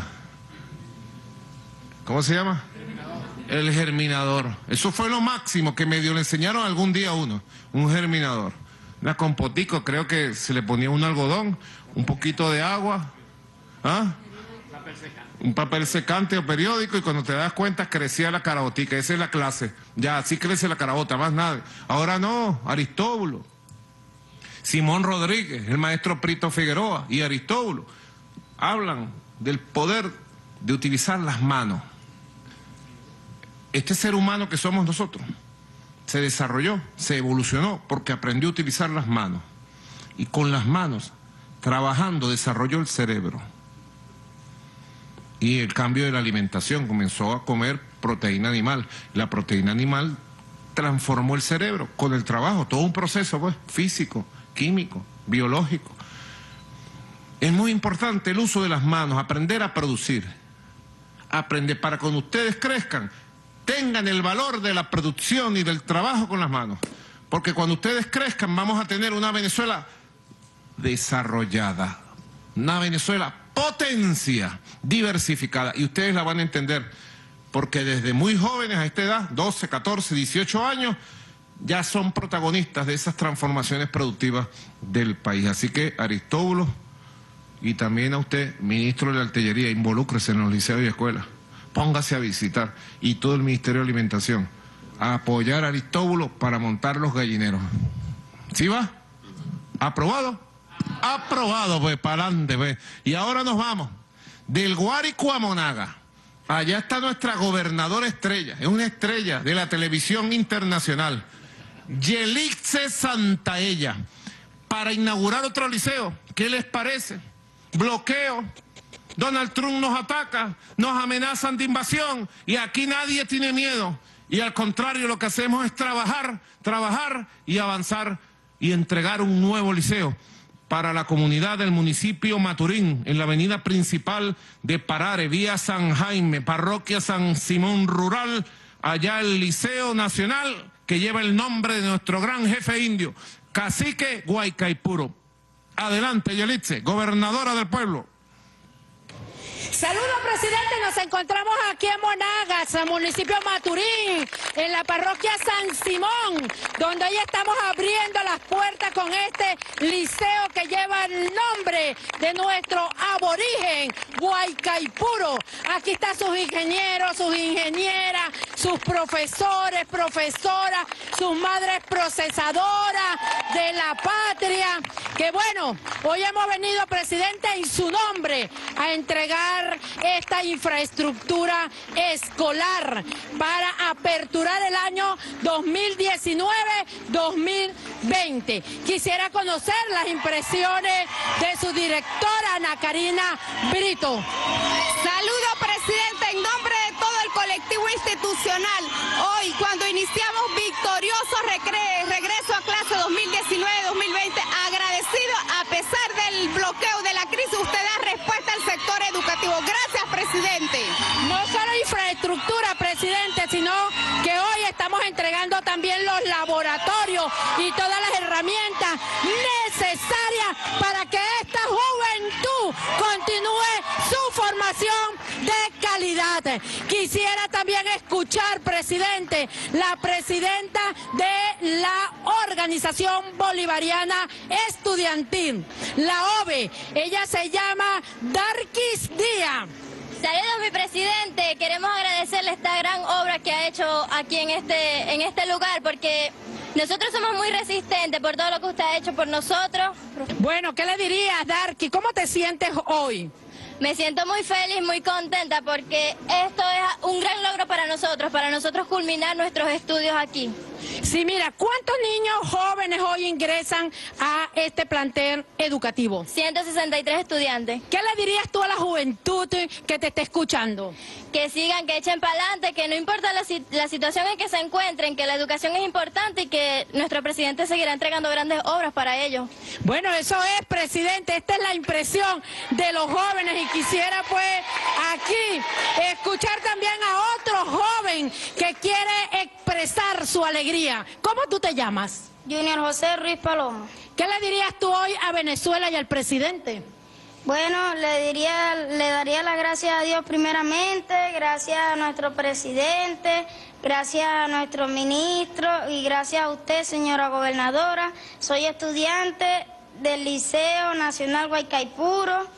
¿Cómo se llama? El germinador. Eso fue lo máximo que medio le enseñaron algún día a uno. Un germinador. Una compotica, creo que se le ponía un algodón, un poquito de agua, un papel secante o periódico, y cuando te das cuenta crecía la caraotica. Esa es la clase. Ya, así crece la carabota, más nada. Ahora no, Aristóbulo, Simón Rodríguez, el maestro Prito Figueroa y Aristóbulo hablan del poder de utilizar las manos. Este ser humano que somos nosotros se desarrolló, se evolucionó porque aprendió a utilizar las manos. Y con las manos, trabajando, desarrolló el cerebro. Y el cambio de la alimentación, comenzó a comer proteína animal. La proteína animal transformó el cerebro con el trabajo, todo un proceso, pues, físico, químico, biológico. Es muy importante el uso de las manos, aprender a producir. Aprender para cuando ustedes crezcan, tengan el valor de la producción y del trabajo con las manos. Porque cuando ustedes crezcan vamos a tener una Venezuela desarrollada, una Venezuela potencia, diversificada. Y ustedes la van a entender, porque desde muy jóvenes a esta edad, 12, 14, 18 años, ya son protagonistas de esas transformaciones productivas del país. Así que, Aristóbulo, y también a usted, ministro de la Artillería, involúcrese en los liceos y escuelas. Póngase a visitar, y todo el Ministerio de Alimentación, a apoyar a Aristóbulo para montar los gallineros. ¿Sí va? ¿Aprobado? Aprobado, pues, para adelante, pues. Y ahora nos vamos del Guárico a Monaga. Allá está nuestra gobernadora estrella, es una estrella de la televisión internacional, Yelitza Santaella, para inaugurar otro liceo. ¿Qué les parece? Bloqueo. Donald Trump nos ataca, nos amenazan de invasión y aquí nadie tiene miedo. Y al contrario, lo que hacemos es trabajar y avanzar y entregar un nuevo liceo para la comunidad del municipio Maturín, en la avenida principal de Parare, vía San Jaime, parroquia San Simón Rural, allá el Liceo Nacional, que lleva el nombre de nuestro gran jefe indio, Cacique Guaycaipuro. Adelante, Yelitza, gobernadora del pueblo. Saludos, presidente. Nos encontramos aquí en Monagas, municipio Maturín, en la parroquia San Simón, donde hoy estamos abriendo las puertas con este liceo que lleva el nombre de nuestro aborigen, Guaycaipuro. Aquí están sus ingenieros, sus ingenieras, sus profesores, profesoras, sus madres procesadoras de la patria. Que bueno, hoy hemos venido, presidente, en su nombre a entregar esta infraestructura escolar para aperturar el año 2019-2020. Quisiera conocer las impresiones de su directora, Ana Karina Brito. Saludo, presidente, en nombre de todo el colectivo institucional. Hoy, cuando iniciamos victorioso regreso a clase 2019-2020, agradecido a pesar del bloqueo de la crisis, usted da respuesta al sector educativo. Gracias, presidente. No solo infraestructura, presidente, sino que hoy estamos entregando también los laboratorios y todas las herramientas necesarias para que esta juventud continúe su formación de calidad. Quisiera también escuchar, presidente, la presidenta de la Organización Bolivariana Estudiantil, la OBE. Ella se llama Darkis Díaz. Saludos, mi presidente. Queremos agradecerle esta gran obra que ha hecho aquí en este lugar, porque nosotros somos muy resistentes por todo lo que usted ha hecho por nosotros. Bueno, ¿qué le dirías, Darky? ¿Cómo te sientes hoy? Me siento muy feliz, muy contenta, porque esto es un gran logro para nosotros culminar nuestros estudios aquí. Sí, mira, ¿cuántos niños jóvenes hoy ingresan a este plantel educativo? 163 estudiantes. ¿Qué le dirías tú a la juventud que te esté escuchando? Que sigan, que echen para adelante, que no importa la situación en que se encuentren, que la educación es importante y que nuestro presidente seguirá entregando grandes obras para ellos. Bueno, eso es, presidente, esta es la impresión de los jóvenes y quisiera pues aquí escuchar también a otro joven que quiere expresar su alegría. ¿Cómo tú te llamas? Junior José Ruiz Palomo. ¿Qué le dirías tú hoy a Venezuela y al presidente? Bueno, le daría las gracias a Dios primeramente, gracias a nuestro presidente, gracias a nuestro ministro y gracias a usted, señora gobernadora. Soy estudiante del Liceo Nacional Guaycaipuro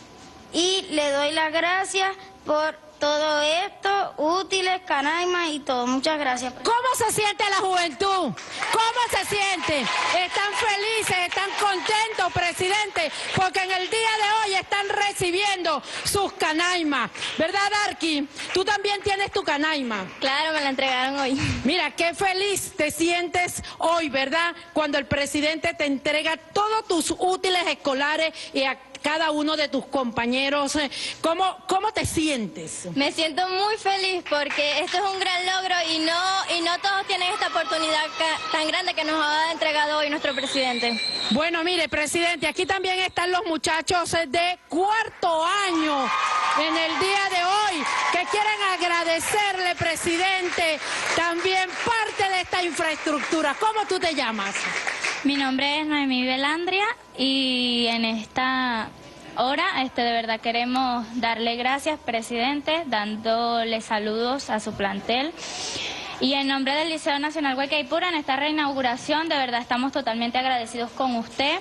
y le doy las gracias por todo esto, útiles, canaima y todo. Muchas gracias. ¿Cómo se siente la juventud? ¿Cómo se siente? ¿Están felices, están contentos, presidente? Porque en el día de hoy están recibiendo sus canaimas. ¿Verdad, Darky? Tú también tienes tu canaima. Claro, me la entregaron hoy. Mira, qué feliz te sientes hoy, ¿verdad? Cuando el presidente te entrega todos tus útiles escolares y a cada uno de tus compañeros. ¿Cómo te sientes? Me siento muy feliz porque esto es un gran logro y no todos tienen esta oportunidad tan grande que nos ha entregado hoy nuestro presidente. Bueno, mire, presidente, aquí también están los muchachos de cuarto año en el día de hoy que quieren agradecerle, presidente, también parte de esta infraestructura. ¿Cómo tú te llamas? Mi nombre es Noemí Belandria y en esta hora de verdad queremos darle gracias, presidente, dándole saludos a su plantel. Y en nombre del Liceo Nacional Guaycaipuro, en esta reinauguración, de verdad estamos totalmente agradecidos con usted,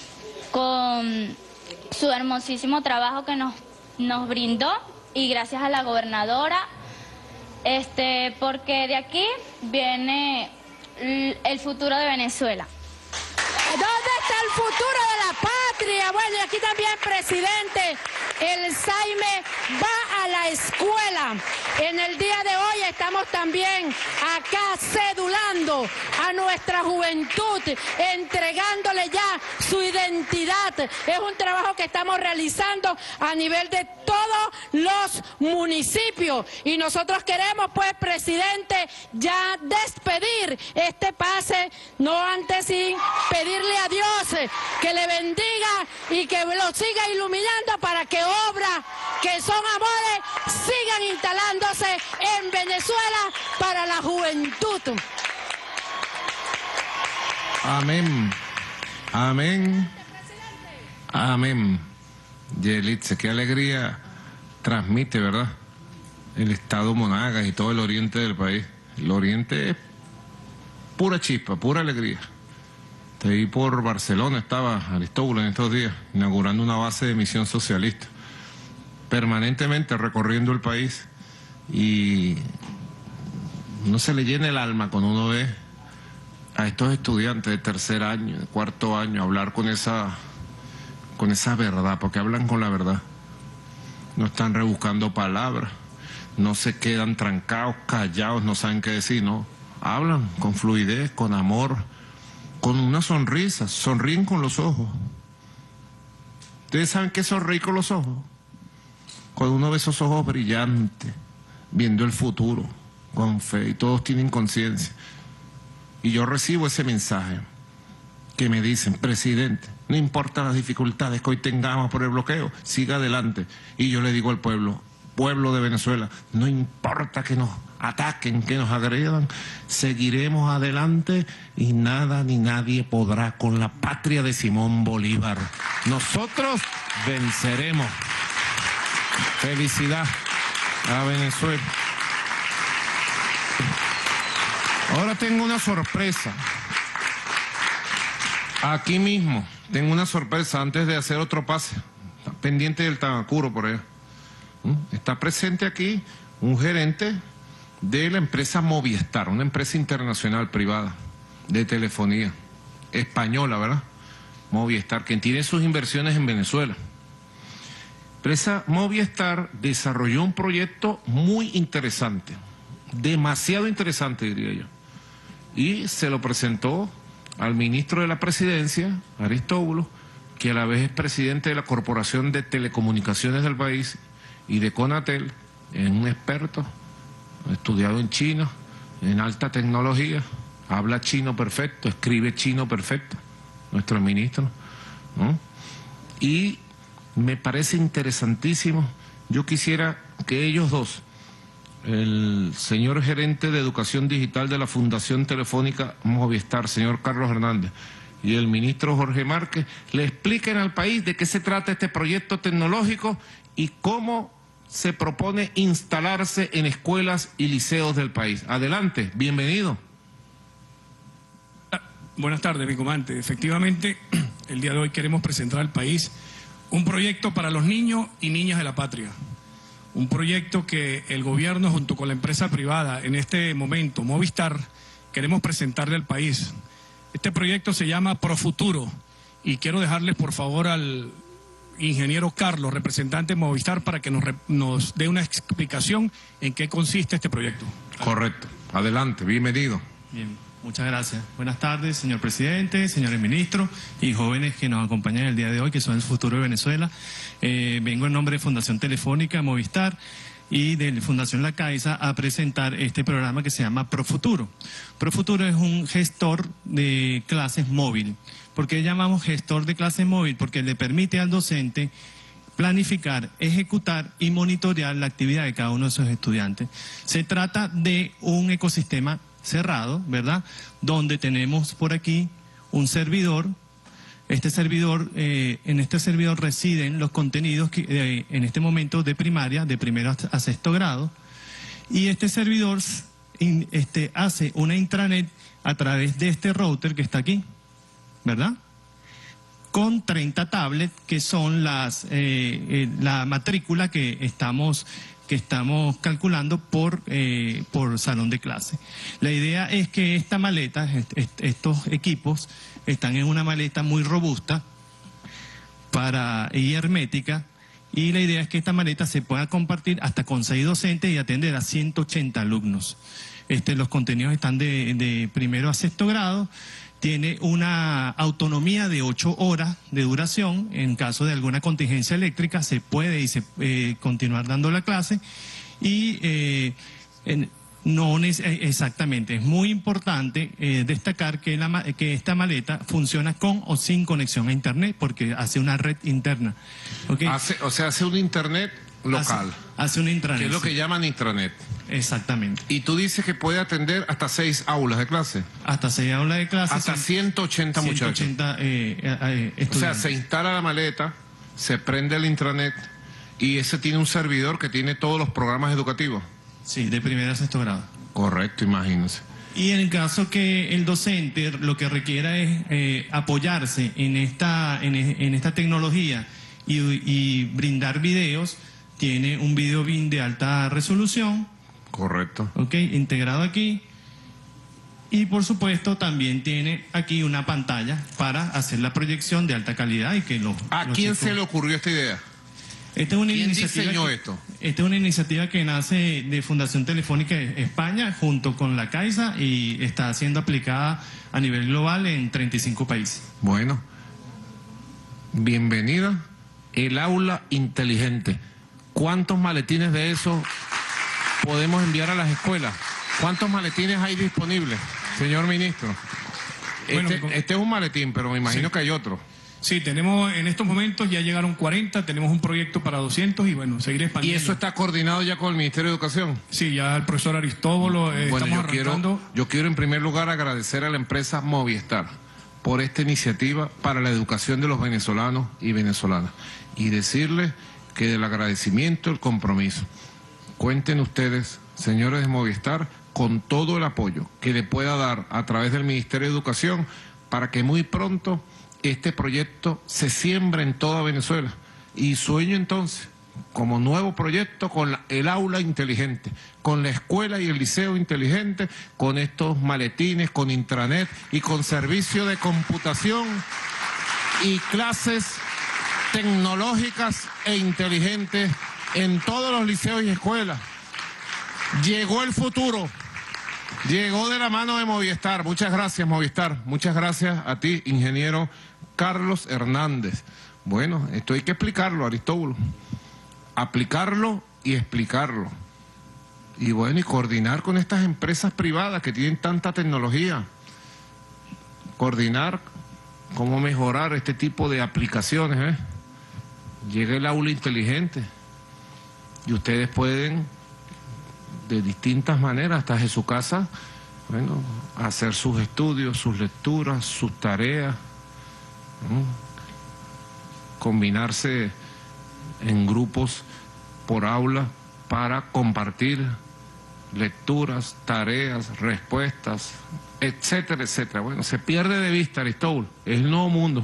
con su hermosísimo trabajo que nos brindó y gracias a la gobernadora, porque de aquí viene el futuro de Venezuela. ¿Dónde está el futuro de la patria? Bueno, y aquí también, presidente, el Saime va a la escuela. En el día de hoy estamos también acá cedulando a nuestra juventud, entregándole ya su identidad. Es un trabajo que estamos realizando a nivel de todos los municipios y nosotros queremos, pues, presidente, ya despedir este pase, no antes sin pedirle a Dios que le bendiga y que lo siga iluminando para que obras que son amores sigan instalándose en Venezuela para la juventud. Amén. Amén. Amén. Yelitza, qué alegría transmite, ¿verdad? El estado Monagas y todo el oriente del país. El oriente es pura chispa, pura alegría. Ahí por Barcelona estaba Aristóbulo en estos días, inaugurando una base de misión socialista, permanentemente recorriendo el país, y no se le llena el alma cuando uno ve a estos estudiantes de tercer año, de cuarto año, hablar con esa verdad, porque hablan con la verdad. No están rebuscando palabras, no se quedan trancados, callados, no saben qué decir, no. Hablan con fluidez, con amor, con una sonrisa, sonríen con los ojos. ¿Ustedes saben qué es sonreír con los ojos? Cuando uno ve esos ojos brillantes, viendo el futuro, con fe, y todos tienen conciencia. Y yo recibo ese mensaje que me dicen: presidente, no importa las dificultades que hoy tengamos por el bloqueo, siga adelante. Y yo le digo al pueblo de Venezuela, no importa que nos ataquen, que nos agredan, seguiremos adelante y nada ni nadie podrá con la patria de Simón Bolívar. Nosotros venceremos. Felicidad a Venezuela. Ahora tengo una sorpresa. Aquí mismo tengo una sorpresa antes de hacer otro pase. Está pendiente del Tamacuro por allá. Está presente aquí un gerente de la empresa Movistar, una empresa internacional privada de telefonía española, ¿verdad? Movistar, quien tiene sus inversiones en Venezuela. Empresa Movistar desarrolló un proyecto muy interesante, demasiado interesante, diría yo, y se lo presentó al ministro de la Presidencia, Aristóbulo, que a la vez es presidente de la Corporación de Telecomunicaciones del país y de Conatel, es un experto, estudiado en China, en alta tecnología, habla chino perfecto, escribe chino perfecto, nuestro ministro, ¿no? Y me parece interesantísimo. Yo quisiera que ellos dos, el señor gerente de Educación Digital de la Fundación Telefónica Movistar, señor Carlos Hernández, y el ministro Jorge Márquez, le expliquen al país de qué se trata este proyecto tecnológico y cómo se propone instalarse en escuelas y liceos del país. Adelante, bienvenido. Buenas tardes, mi comandante. Efectivamente, el día de hoy queremos presentar al país un proyecto para los niños y niñas de la patria. Un proyecto que el gobierno junto con la empresa privada, en este momento Movistar, queremos presentarle al país. Este proyecto se llama Profuturo y quiero dejarles por favor al ingeniero Carlos, representante de Movistar, para que nos dé una explicación en qué consiste este proyecto. Correcto. Adelante, bienvenido. Bien, muchas gracias. Buenas tardes, señor presidente, señores ministros y jóvenes que nos acompañan el día de hoy, que son el futuro de Venezuela. Vengo en nombre de Fundación Telefónica Movistar y de Fundación La Caixa a presentar este programa que se llama Profuturo. Profuturo es un gestor de clases móvil. ¿Por qué llamamos gestor de clases móvil? Porque le permite al docente planificar, ejecutar y monitorear la actividad de cada uno de esos estudiantes. Se trata de un ecosistema cerrado, ¿verdad? Donde tenemos por aquí un servidor. Este servidor, en este servidor residen los contenidos que, en este momento de primaria, de primero a sexto grado, y este servidor hace una intranet a través de este router que está aquí, ¿verdad? Con 30 tablets que son la matrícula que estamos calculando por salón de clase. La idea es que esta maleta, estos equipos, están en una maleta muy robusta y hermética, Y la idea es que esta maleta se pueda compartir hasta con 6 docentes y atender a 180 alumnos. Los contenidos están de primero a sexto grado. Tiene una autonomía de 8 horas de duración. En caso de alguna contingencia eléctrica se puede continuar dando la clase. Y exactamente, es muy importante destacar que esta maleta funciona con o sin conexión a internet porque hace una red interna. ¿Okay? Hace un internet local. Hace un intranet. Que es lo que llaman intranet. Exactamente. Y tú dices que puede atender hasta 6 aulas de clase. Hasta 6 aulas de clase. Hasta 180 muchachos. 180 estudiantes. O sea, se instala la maleta, se prende el intranet y ese tiene un servidor que tiene todos los programas educativos. Sí, de primero a sexto grado. Correcto, imagínense. Y en el caso que el docente lo que requiera es apoyarse en esta tecnología y brindar videos, tiene un video BIM de alta resolución. Correcto. Ok, integrado aquí. Y por supuesto también tiene aquí una pantalla para hacer la proyección de alta calidad y que ¿A quién se le ocurrió esta idea? ¿Quién diseñó esto? Esta es una iniciativa que nace de Fundación Telefónica España junto con la Caixa y está siendo aplicada a nivel global en 35 países. Bueno, bienvenida el aula inteligente. ¿Cuántos maletines de eso podemos enviar a las escuelas? ¿Cuántos maletines hay disponibles, señor ministro? Este es un maletín, pero me imagino que hay otro. Sí, tenemos en estos momentos, ya llegaron 40, tenemos un proyecto para 200 y bueno, seguir expandiendo. ¿Y eso está coordinado ya con el Ministerio de Educación? Sí, ya el profesor Aristóbulo estamos arrancando. Yo quiero en primer lugar agradecer a la empresa Movistar por esta iniciativa para la educación de los venezolanos y venezolanas y decirles que del agradecimiento, el compromiso. Cuenten ustedes, señores de Movistar, con todo el apoyo que le pueda dar a través del Ministerio de Educación para que muy pronto este proyecto se siembra en toda Venezuela. Y sueño entonces, como nuevo proyecto, con el aula inteligente, con la escuela y el liceo inteligente, con estos maletines, con intranet y con servicio de computación y clases tecnológicas e inteligentes en todos los liceos y escuelas. Llegó el futuro. Llegó de la mano de Movistar. Muchas gracias, Movistar. Muchas gracias a ti, ingeniero Carlos Hernández. Bueno, esto hay que explicarlo, Aristóbulo. Aplicarlo y explicarlo. Y bueno, y coordinar con estas empresas privadas que tienen tanta tecnología. Coordinar cómo mejorar este tipo de aplicaciones. Llega el aula inteligente. Y ustedes pueden, de distintas maneras, hasta desde su casa, bueno, hacer sus estudios, sus lecturas, sus tareas, combinarse en grupos por aula para compartir lecturas, tareas, respuestas, etcétera, etcétera. Bueno, se pierde de vista, Aristóbulo, es el nuevo mundo.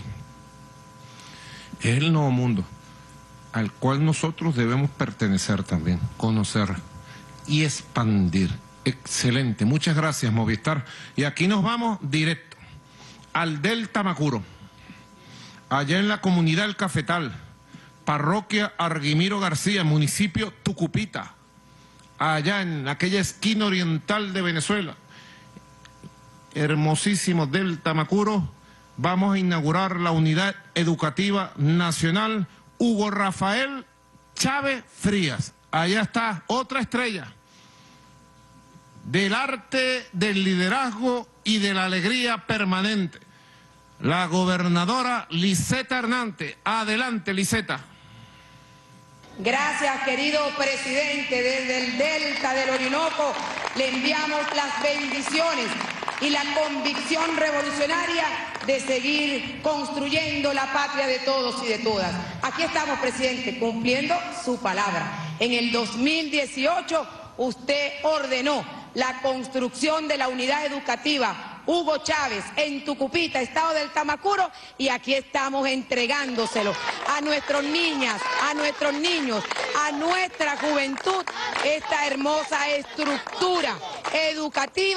Es el nuevo mundo al cual nosotros debemos pertenecer también, conocer y expandir. Excelente, muchas gracias, Movistar. Y aquí nos vamos directo al del Tamacuro, allá en la comunidad El Cafetal, parroquia Arguimiro García, municipio Tucupita, allá en aquella esquina oriental de Venezuela. Hermosísimo del Tamacuro, vamos a inaugurar la unidad educativa nacional Hugo Rafael Chávez Frías. Allá está otra estrella del arte, del liderazgo y de la alegría permanente, la gobernadora Liseta Hernández. Adelante, Liseta. Gracias, querido presidente. Desde el Delta del Orinoco le enviamos las bendiciones y la convicción revolucionaria de seguir construyendo la patria de todos y de todas. Aquí estamos, presidente, cumpliendo su palabra. En el 2018 usted ordenó la construcción de la unidad educativa Hugo Chávez en Tucupita, estado del Tamacuro, y aquí estamos entregándoselo a nuestras niñas, a nuestros niños, a nuestra juventud, esta hermosa estructura educativa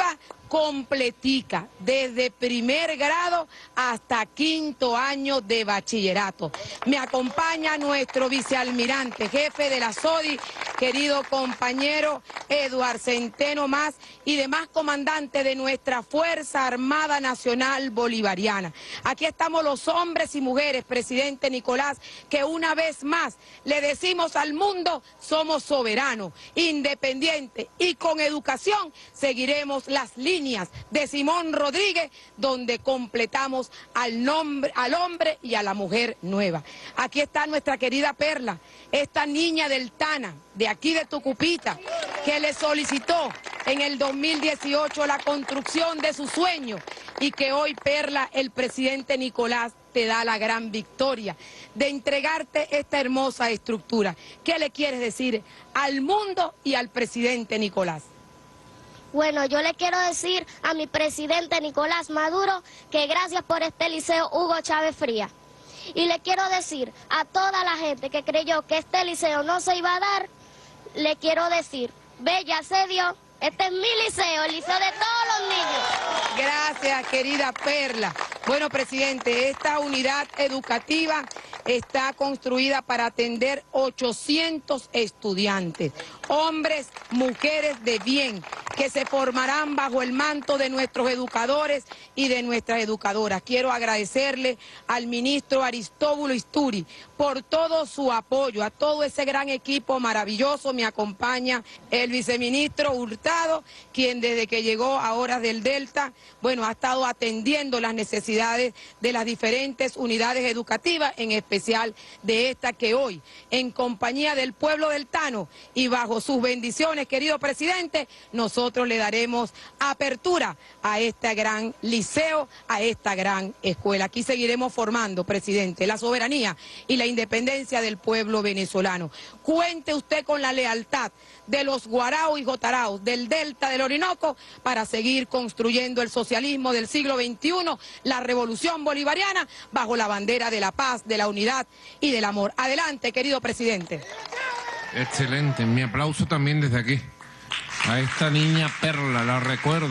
completica, desde primer grado hasta quinto año de bachillerato. Me acompaña nuestro vicealmirante, jefe de la SODI, querido compañero Eduard Centeno Más, y demás comandantes de nuestra Fuerza Armada Nacional Bolivariana. Aquí estamos los hombres y mujeres, presidente Nicolás, que una vez más le decimos al mundo: somos soberanos, independientes, y con educación seguiremos las líneas de Simón Rodríguez, donde completamos al hombre y a la mujer nueva. Aquí está nuestra querida Perla, esta niña del Tana, de aquí de Tucupita, que le solicitó en el 2018 la construcción de su sueño, y que hoy, Perla, el presidente Nicolás te da la gran victoria de entregarte esta hermosa estructura. ¿Qué le quieres decir al mundo y al presidente Nicolás? Bueno, yo le quiero decir a mi presidente Nicolás Maduro que gracias por este liceo Hugo Chávez Frías. Y le quiero decir a toda la gente que creyó que este liceo no se iba a dar, le quiero decir: ve, ya se dio. Este es mi liceo, el liceo de todos los niños. Gracias, querida Perla. Bueno, presidente, esta unidad educativa está construida para atender 800 estudiantes, hombres, mujeres de bien, que se formarán bajo el manto de nuestros educadores y de nuestras educadoras. Quiero agradecerle al ministro Aristóbulo Isturi por todo su apoyo, a todo ese gran equipo maravilloso. Me acompaña el viceministro Hurtado, quien desde que llegó a Horas del Delta, bueno, ha estado atendiendo las necesidades de las diferentes unidades educativas, en especial de esta que hoy, en compañía del pueblo deltano y bajo sus bendiciones, querido presidente, nosotros le daremos apertura a este gran liceo, a esta gran escuela. Aquí seguiremos formando, presidente, la soberanía y la independencia del pueblo venezolano. Cuente usted con la lealtad de los guaraos y jotaraos del delta del Orinoco para seguir construyendo el socialismo del siglo XXI, la revolución bolivariana, bajo la bandera de la paz, de la unidad y del amor. Adelante, querido presidente. Excelente, mi aplauso también desde aquí a esta niña Perla, la recuerdo,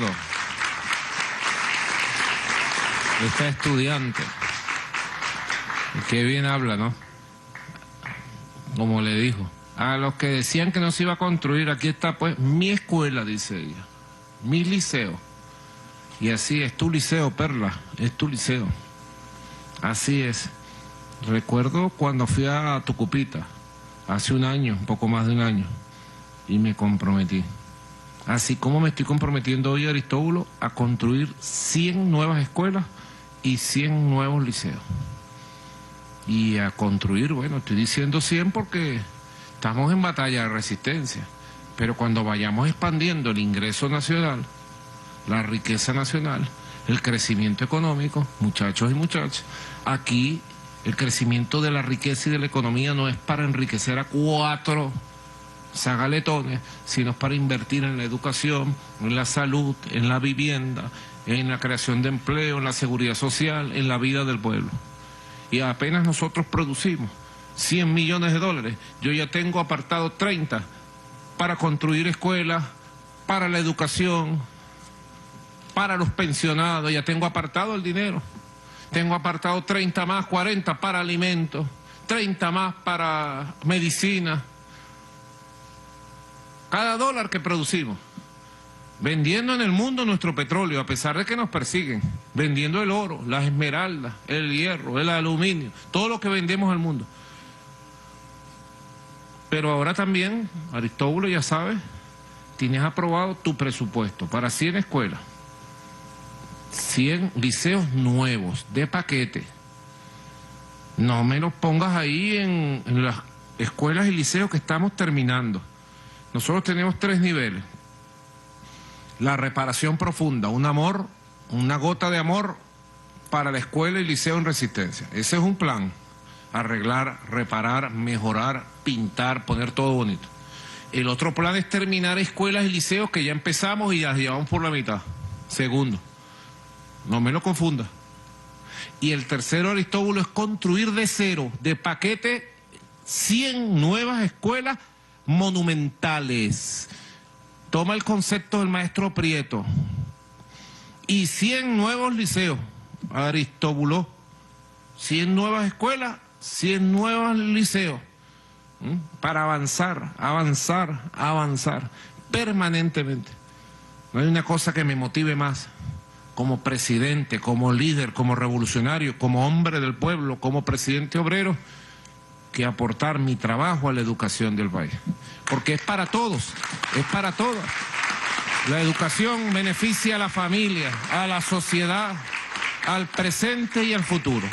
esta estudiante, qué bien habla, ¿no? Como le dijo, a los que decían que no se iba a construir, aquí está pues mi escuela, dice ella, mi liceo. Y así es tu liceo, Perla, es tu liceo. Así es. Recuerdo cuando fui a Tucupita, hace un año, un poco más de un año, y me comprometí. Así como me estoy comprometiendo hoy, Aristóbulo, a construir 100 nuevas escuelas y 100 nuevos liceos. Y a construir, bueno, estoy diciendo 100 porque estamos en batalla de resistencia, pero cuando vayamos expandiendo el ingreso nacional, la riqueza nacional, el crecimiento económico, muchachos y muchachas, aquí el crecimiento de la riqueza y de la economía no es para enriquecer a 4 zagaletones, sino para invertir en la educación, en la salud, en la vivienda, en la creación de empleo, en la seguridad social, en la vida del pueblo. Y apenas nosotros producimos 100 millones de dólares, yo ya tengo apartado 30 para construir escuelas, para la educación, para los pensionados, ya tengo apartado el dinero. Tengo apartado 30 más, 40 para alimentos, 30 más para medicina. Cada dólar que producimos, vendiendo en el mundo nuestro petróleo, a pesar de que nos persiguen, vendiendo el oro, las esmeraldas, el hierro, el aluminio, todo lo que vendemos al mundo. Pero ahora también, Aristóbulo, ya sabes, tienes aprobado tu presupuesto para 100 escuelas, 100 liceos nuevos, de paquete. No me los pongas ahí en las escuelas y liceos que estamos terminando. Nosotros tenemos 3 niveles. La reparación profunda, un amor, una gota de amor para la escuela y liceo en resistencia. Ese es un plan. Arreglar, reparar, mejorar, pintar, poner todo bonito. El otro plan es terminar escuelas y liceos que ya empezamos y ya llevamos por la mitad. Segundo, no me lo confunda. Y el tercero, Aristóbulo, es construir de cero, de paquete, 100 nuevas escuelas monumentales. Toma el concepto del maestro Prieto. y 100 nuevos liceos. Aristóbulo, 100 nuevas escuelas, 100 nuevos liceos, para avanzar, avanzar, avanzar permanentemente. No hay una cosa que me motive más como presidente, como líder, como revolucionario, como hombre del pueblo, como presidente obrero, que aportar mi trabajo a la educación del país. Porque es para todos, es para todos. La educación beneficia a la familia, a la sociedad, al presente y al futuro.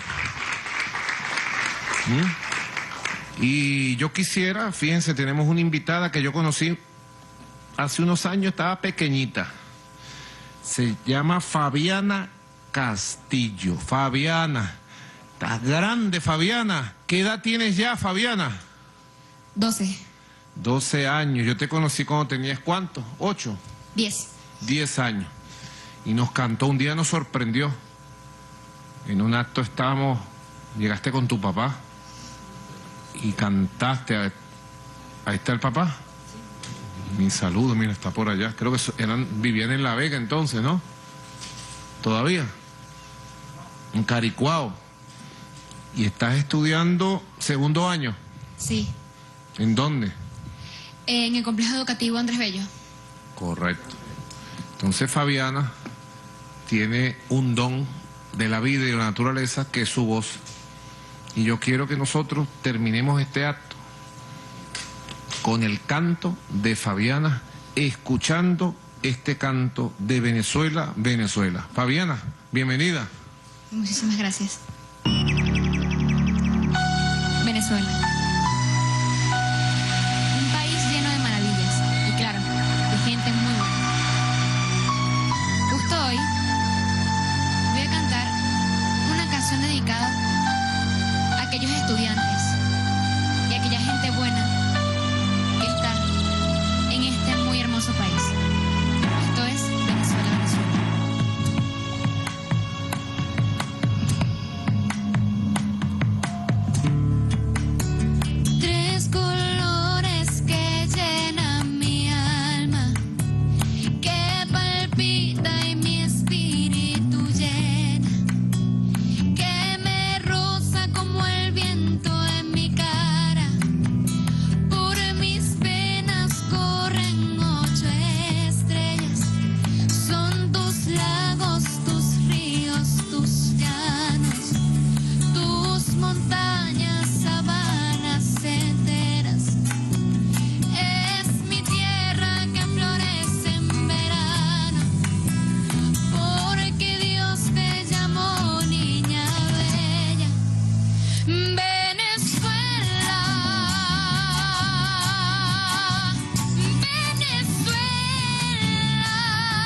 Y yo quisiera, fíjense, tenemos una invitada que yo conocí hace unos años, estaba pequeñita. Se llama Fabiana Castillo. Fabiana, estás grande, Fabiana. ¿Qué edad tienes ya, Fabiana? 12. 12 años. Yo te conocí cuando tenías, ¿cuánto? 8. 10. 10 años. Y nos cantó, un día nos sorprendió. En un acto estábamos, llegaste con tu papá y cantaste. Ahí está el papá. Mi saludo, mira, está por allá. Creo que vivían en La Vega entonces, ¿no? Todavía. En Caricuao. Y estás estudiando segundo año. Sí. ¿En dónde? En el complejo educativo Andrés Bello. Correcto. Entonces Fabiana tiene un don de la vida y de la naturaleza que es su voz. Y yo quiero que nosotros terminemos este acto con el canto de Fabiana, escuchando este canto de Venezuela, Venezuela. Fabiana, bienvenida. Muchísimas gracias. Venezuela. Un país lleno de maravillas y, claro, de gente muy buena. Justo hoy voy a cantar una canción dedicada a aquellos estudiantes y a aquella gente buena que está en este muy hermoso país. Esto es Venezuela, Venezuela. Tres colores que llenan mi alma, que palpita y mi espíritu llena, que me roza como el viento en mi cara. Por mis penas corren 8 estrellas, son tus lagos, tus ríos, tus llanos, tus montañas, sabanas enteras. Es mi tierra que florece en verano, porque Dios te llamó niña bella. Venezuela, Venezuela,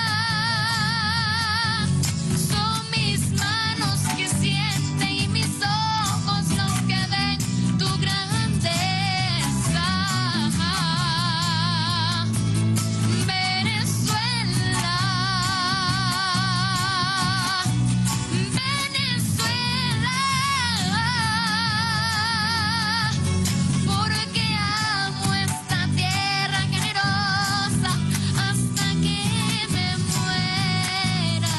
son mis manos que sienten y mis ojos los que ven tu grandeza. Venezuela, Venezuela, porque amo esta tierra generosa hasta que me muera.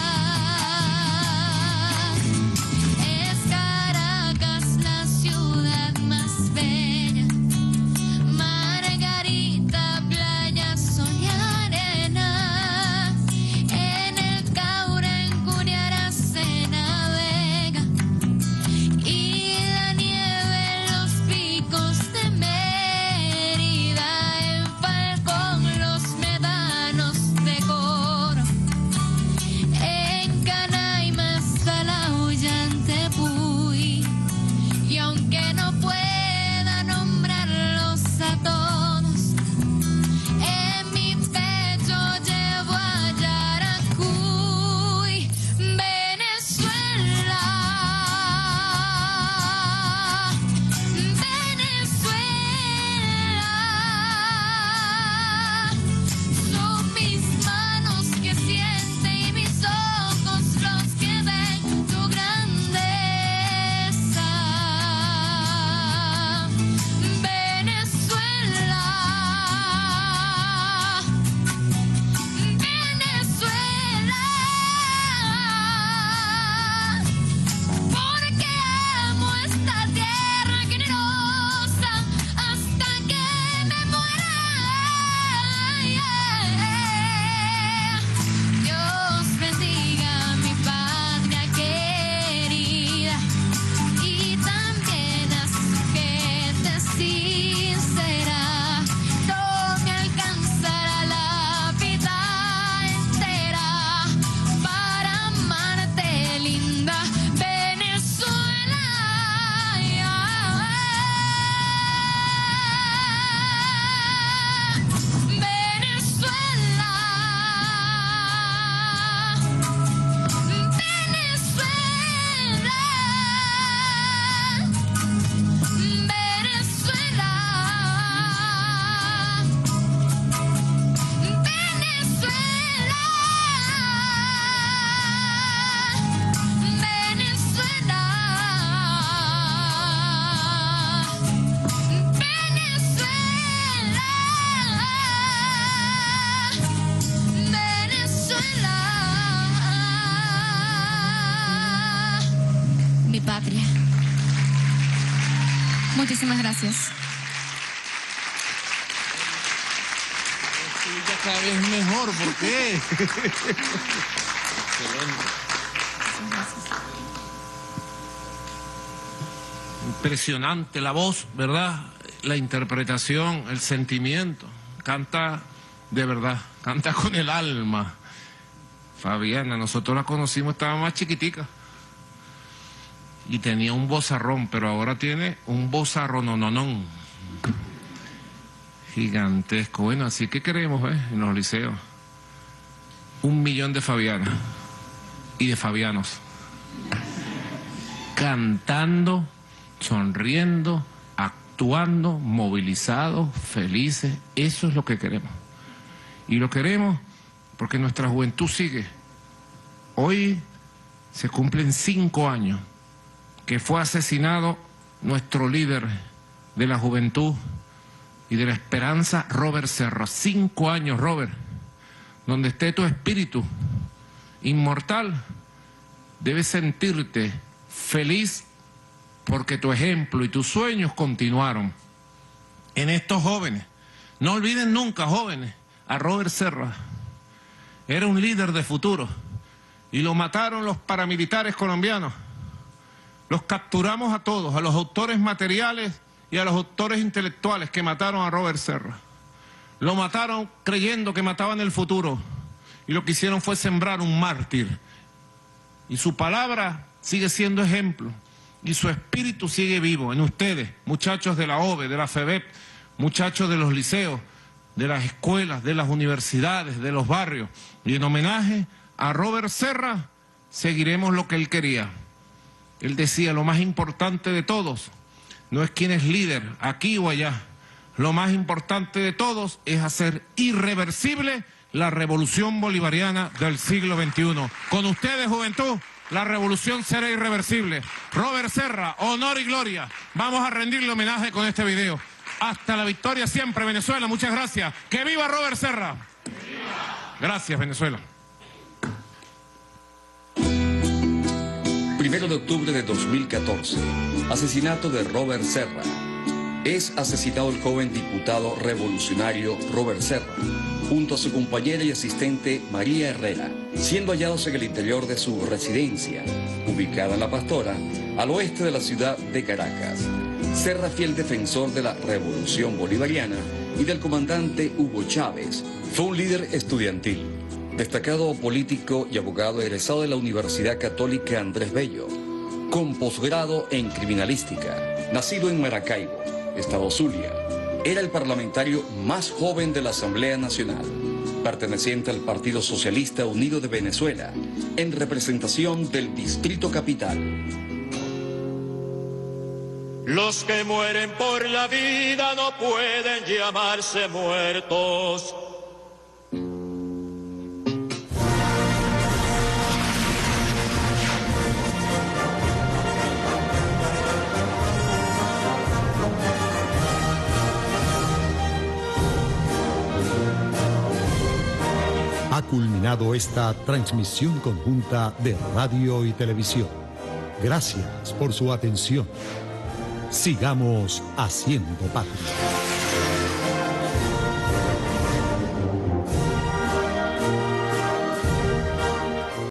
Es Caracas la ciudad más bella, Margarita, playa, sol y arena. En el Caura, en Cuniara se navega, y la nieve en los picos de Mérida, en Falcón los médanos de Coro, en Canaima está la huyente Puy. Y aunque no pueda nombrarlos a todos, en mi pecho llevo a Yaracuy. Venezuela, Venezuela, son mis manos que sienten y mis ojos los que ven tu grandeza. Muchísimas gracias. Cada vez mejor, ¿por qué? Impresionante la voz, ¿verdad? La interpretación, el sentimiento. Canta de verdad, canta con el alma. Fabiana, nosotros la conocimos, estaba más chiquitica. Y tenía un vozarrón, pero ahora tiene un vozarronononón. Gigantesco. Bueno, así que queremos, en los liceos. 1 millón de Fabianas y de Fabianos. Cantando, sonriendo, actuando, movilizados, felices. Eso es lo que queremos. Y lo queremos porque nuestra juventud sigue. Hoy se cumplen 5 años que fue asesinado nuestro líder de la juventud y de la esperanza, Robert Serra. 5 años, Robert. Donde esté tu espíritu inmortal, debes sentirte feliz porque tu ejemplo y tus sueños continuaron en estos jóvenes. No olviden nunca, jóvenes, a Robert Serra. Era un líder de futuro y lo mataron los paramilitares colombianos. Los capturamos a todos, a los autores materiales y a los autores intelectuales que mataron a Robert Serra. Lo mataron creyendo que mataban el futuro y lo que hicieron fue sembrar un mártir. Y su palabra sigue siendo ejemplo y su espíritu sigue vivo en ustedes, muchachos de la OVE, de la FEBEP, muchachos de los liceos, de las escuelas, de las universidades, de los barrios. Y en homenaje a Robert Serra seguiremos lo que él quería. Él decía, lo más importante de todos no es quién es líder, aquí o allá. Lo más importante de todos es hacer irreversible la revolución bolivariana del siglo XXI. Con ustedes, juventud, la revolución será irreversible. Robert Serra, honor y gloria. Vamos a rendirle homenaje con este video. Hasta la victoria siempre, Venezuela. Muchas gracias. ¡Que viva Robert Serra! Gracias, Venezuela. 1 de octubre de 2014, asesinato de Robert Serra. Es asesinado el joven diputado revolucionario Robert Serra, junto a su compañera y asistente María Herrera, siendo hallados en el interior de su residencia, ubicada en La Pastora, al oeste de la ciudad de Caracas. Serra, fiel defensor de la revolución bolivariana y del comandante Hugo Chávez, fue un líder estudiantil, destacado político y abogado egresado de la Universidad Católica Andrés Bello, con posgrado en criminalística, nacido en Maracaibo, Estado Zulia. Era el parlamentario más joven de la Asamblea Nacional, perteneciente al Partido Socialista Unido de Venezuela, en representación del Distrito Capital. Los que mueren por la vida no pueden llamarse muertos. Ha culminado esta transmisión conjunta de radio y televisión. Gracias por su atención. Sigamos haciendo patria.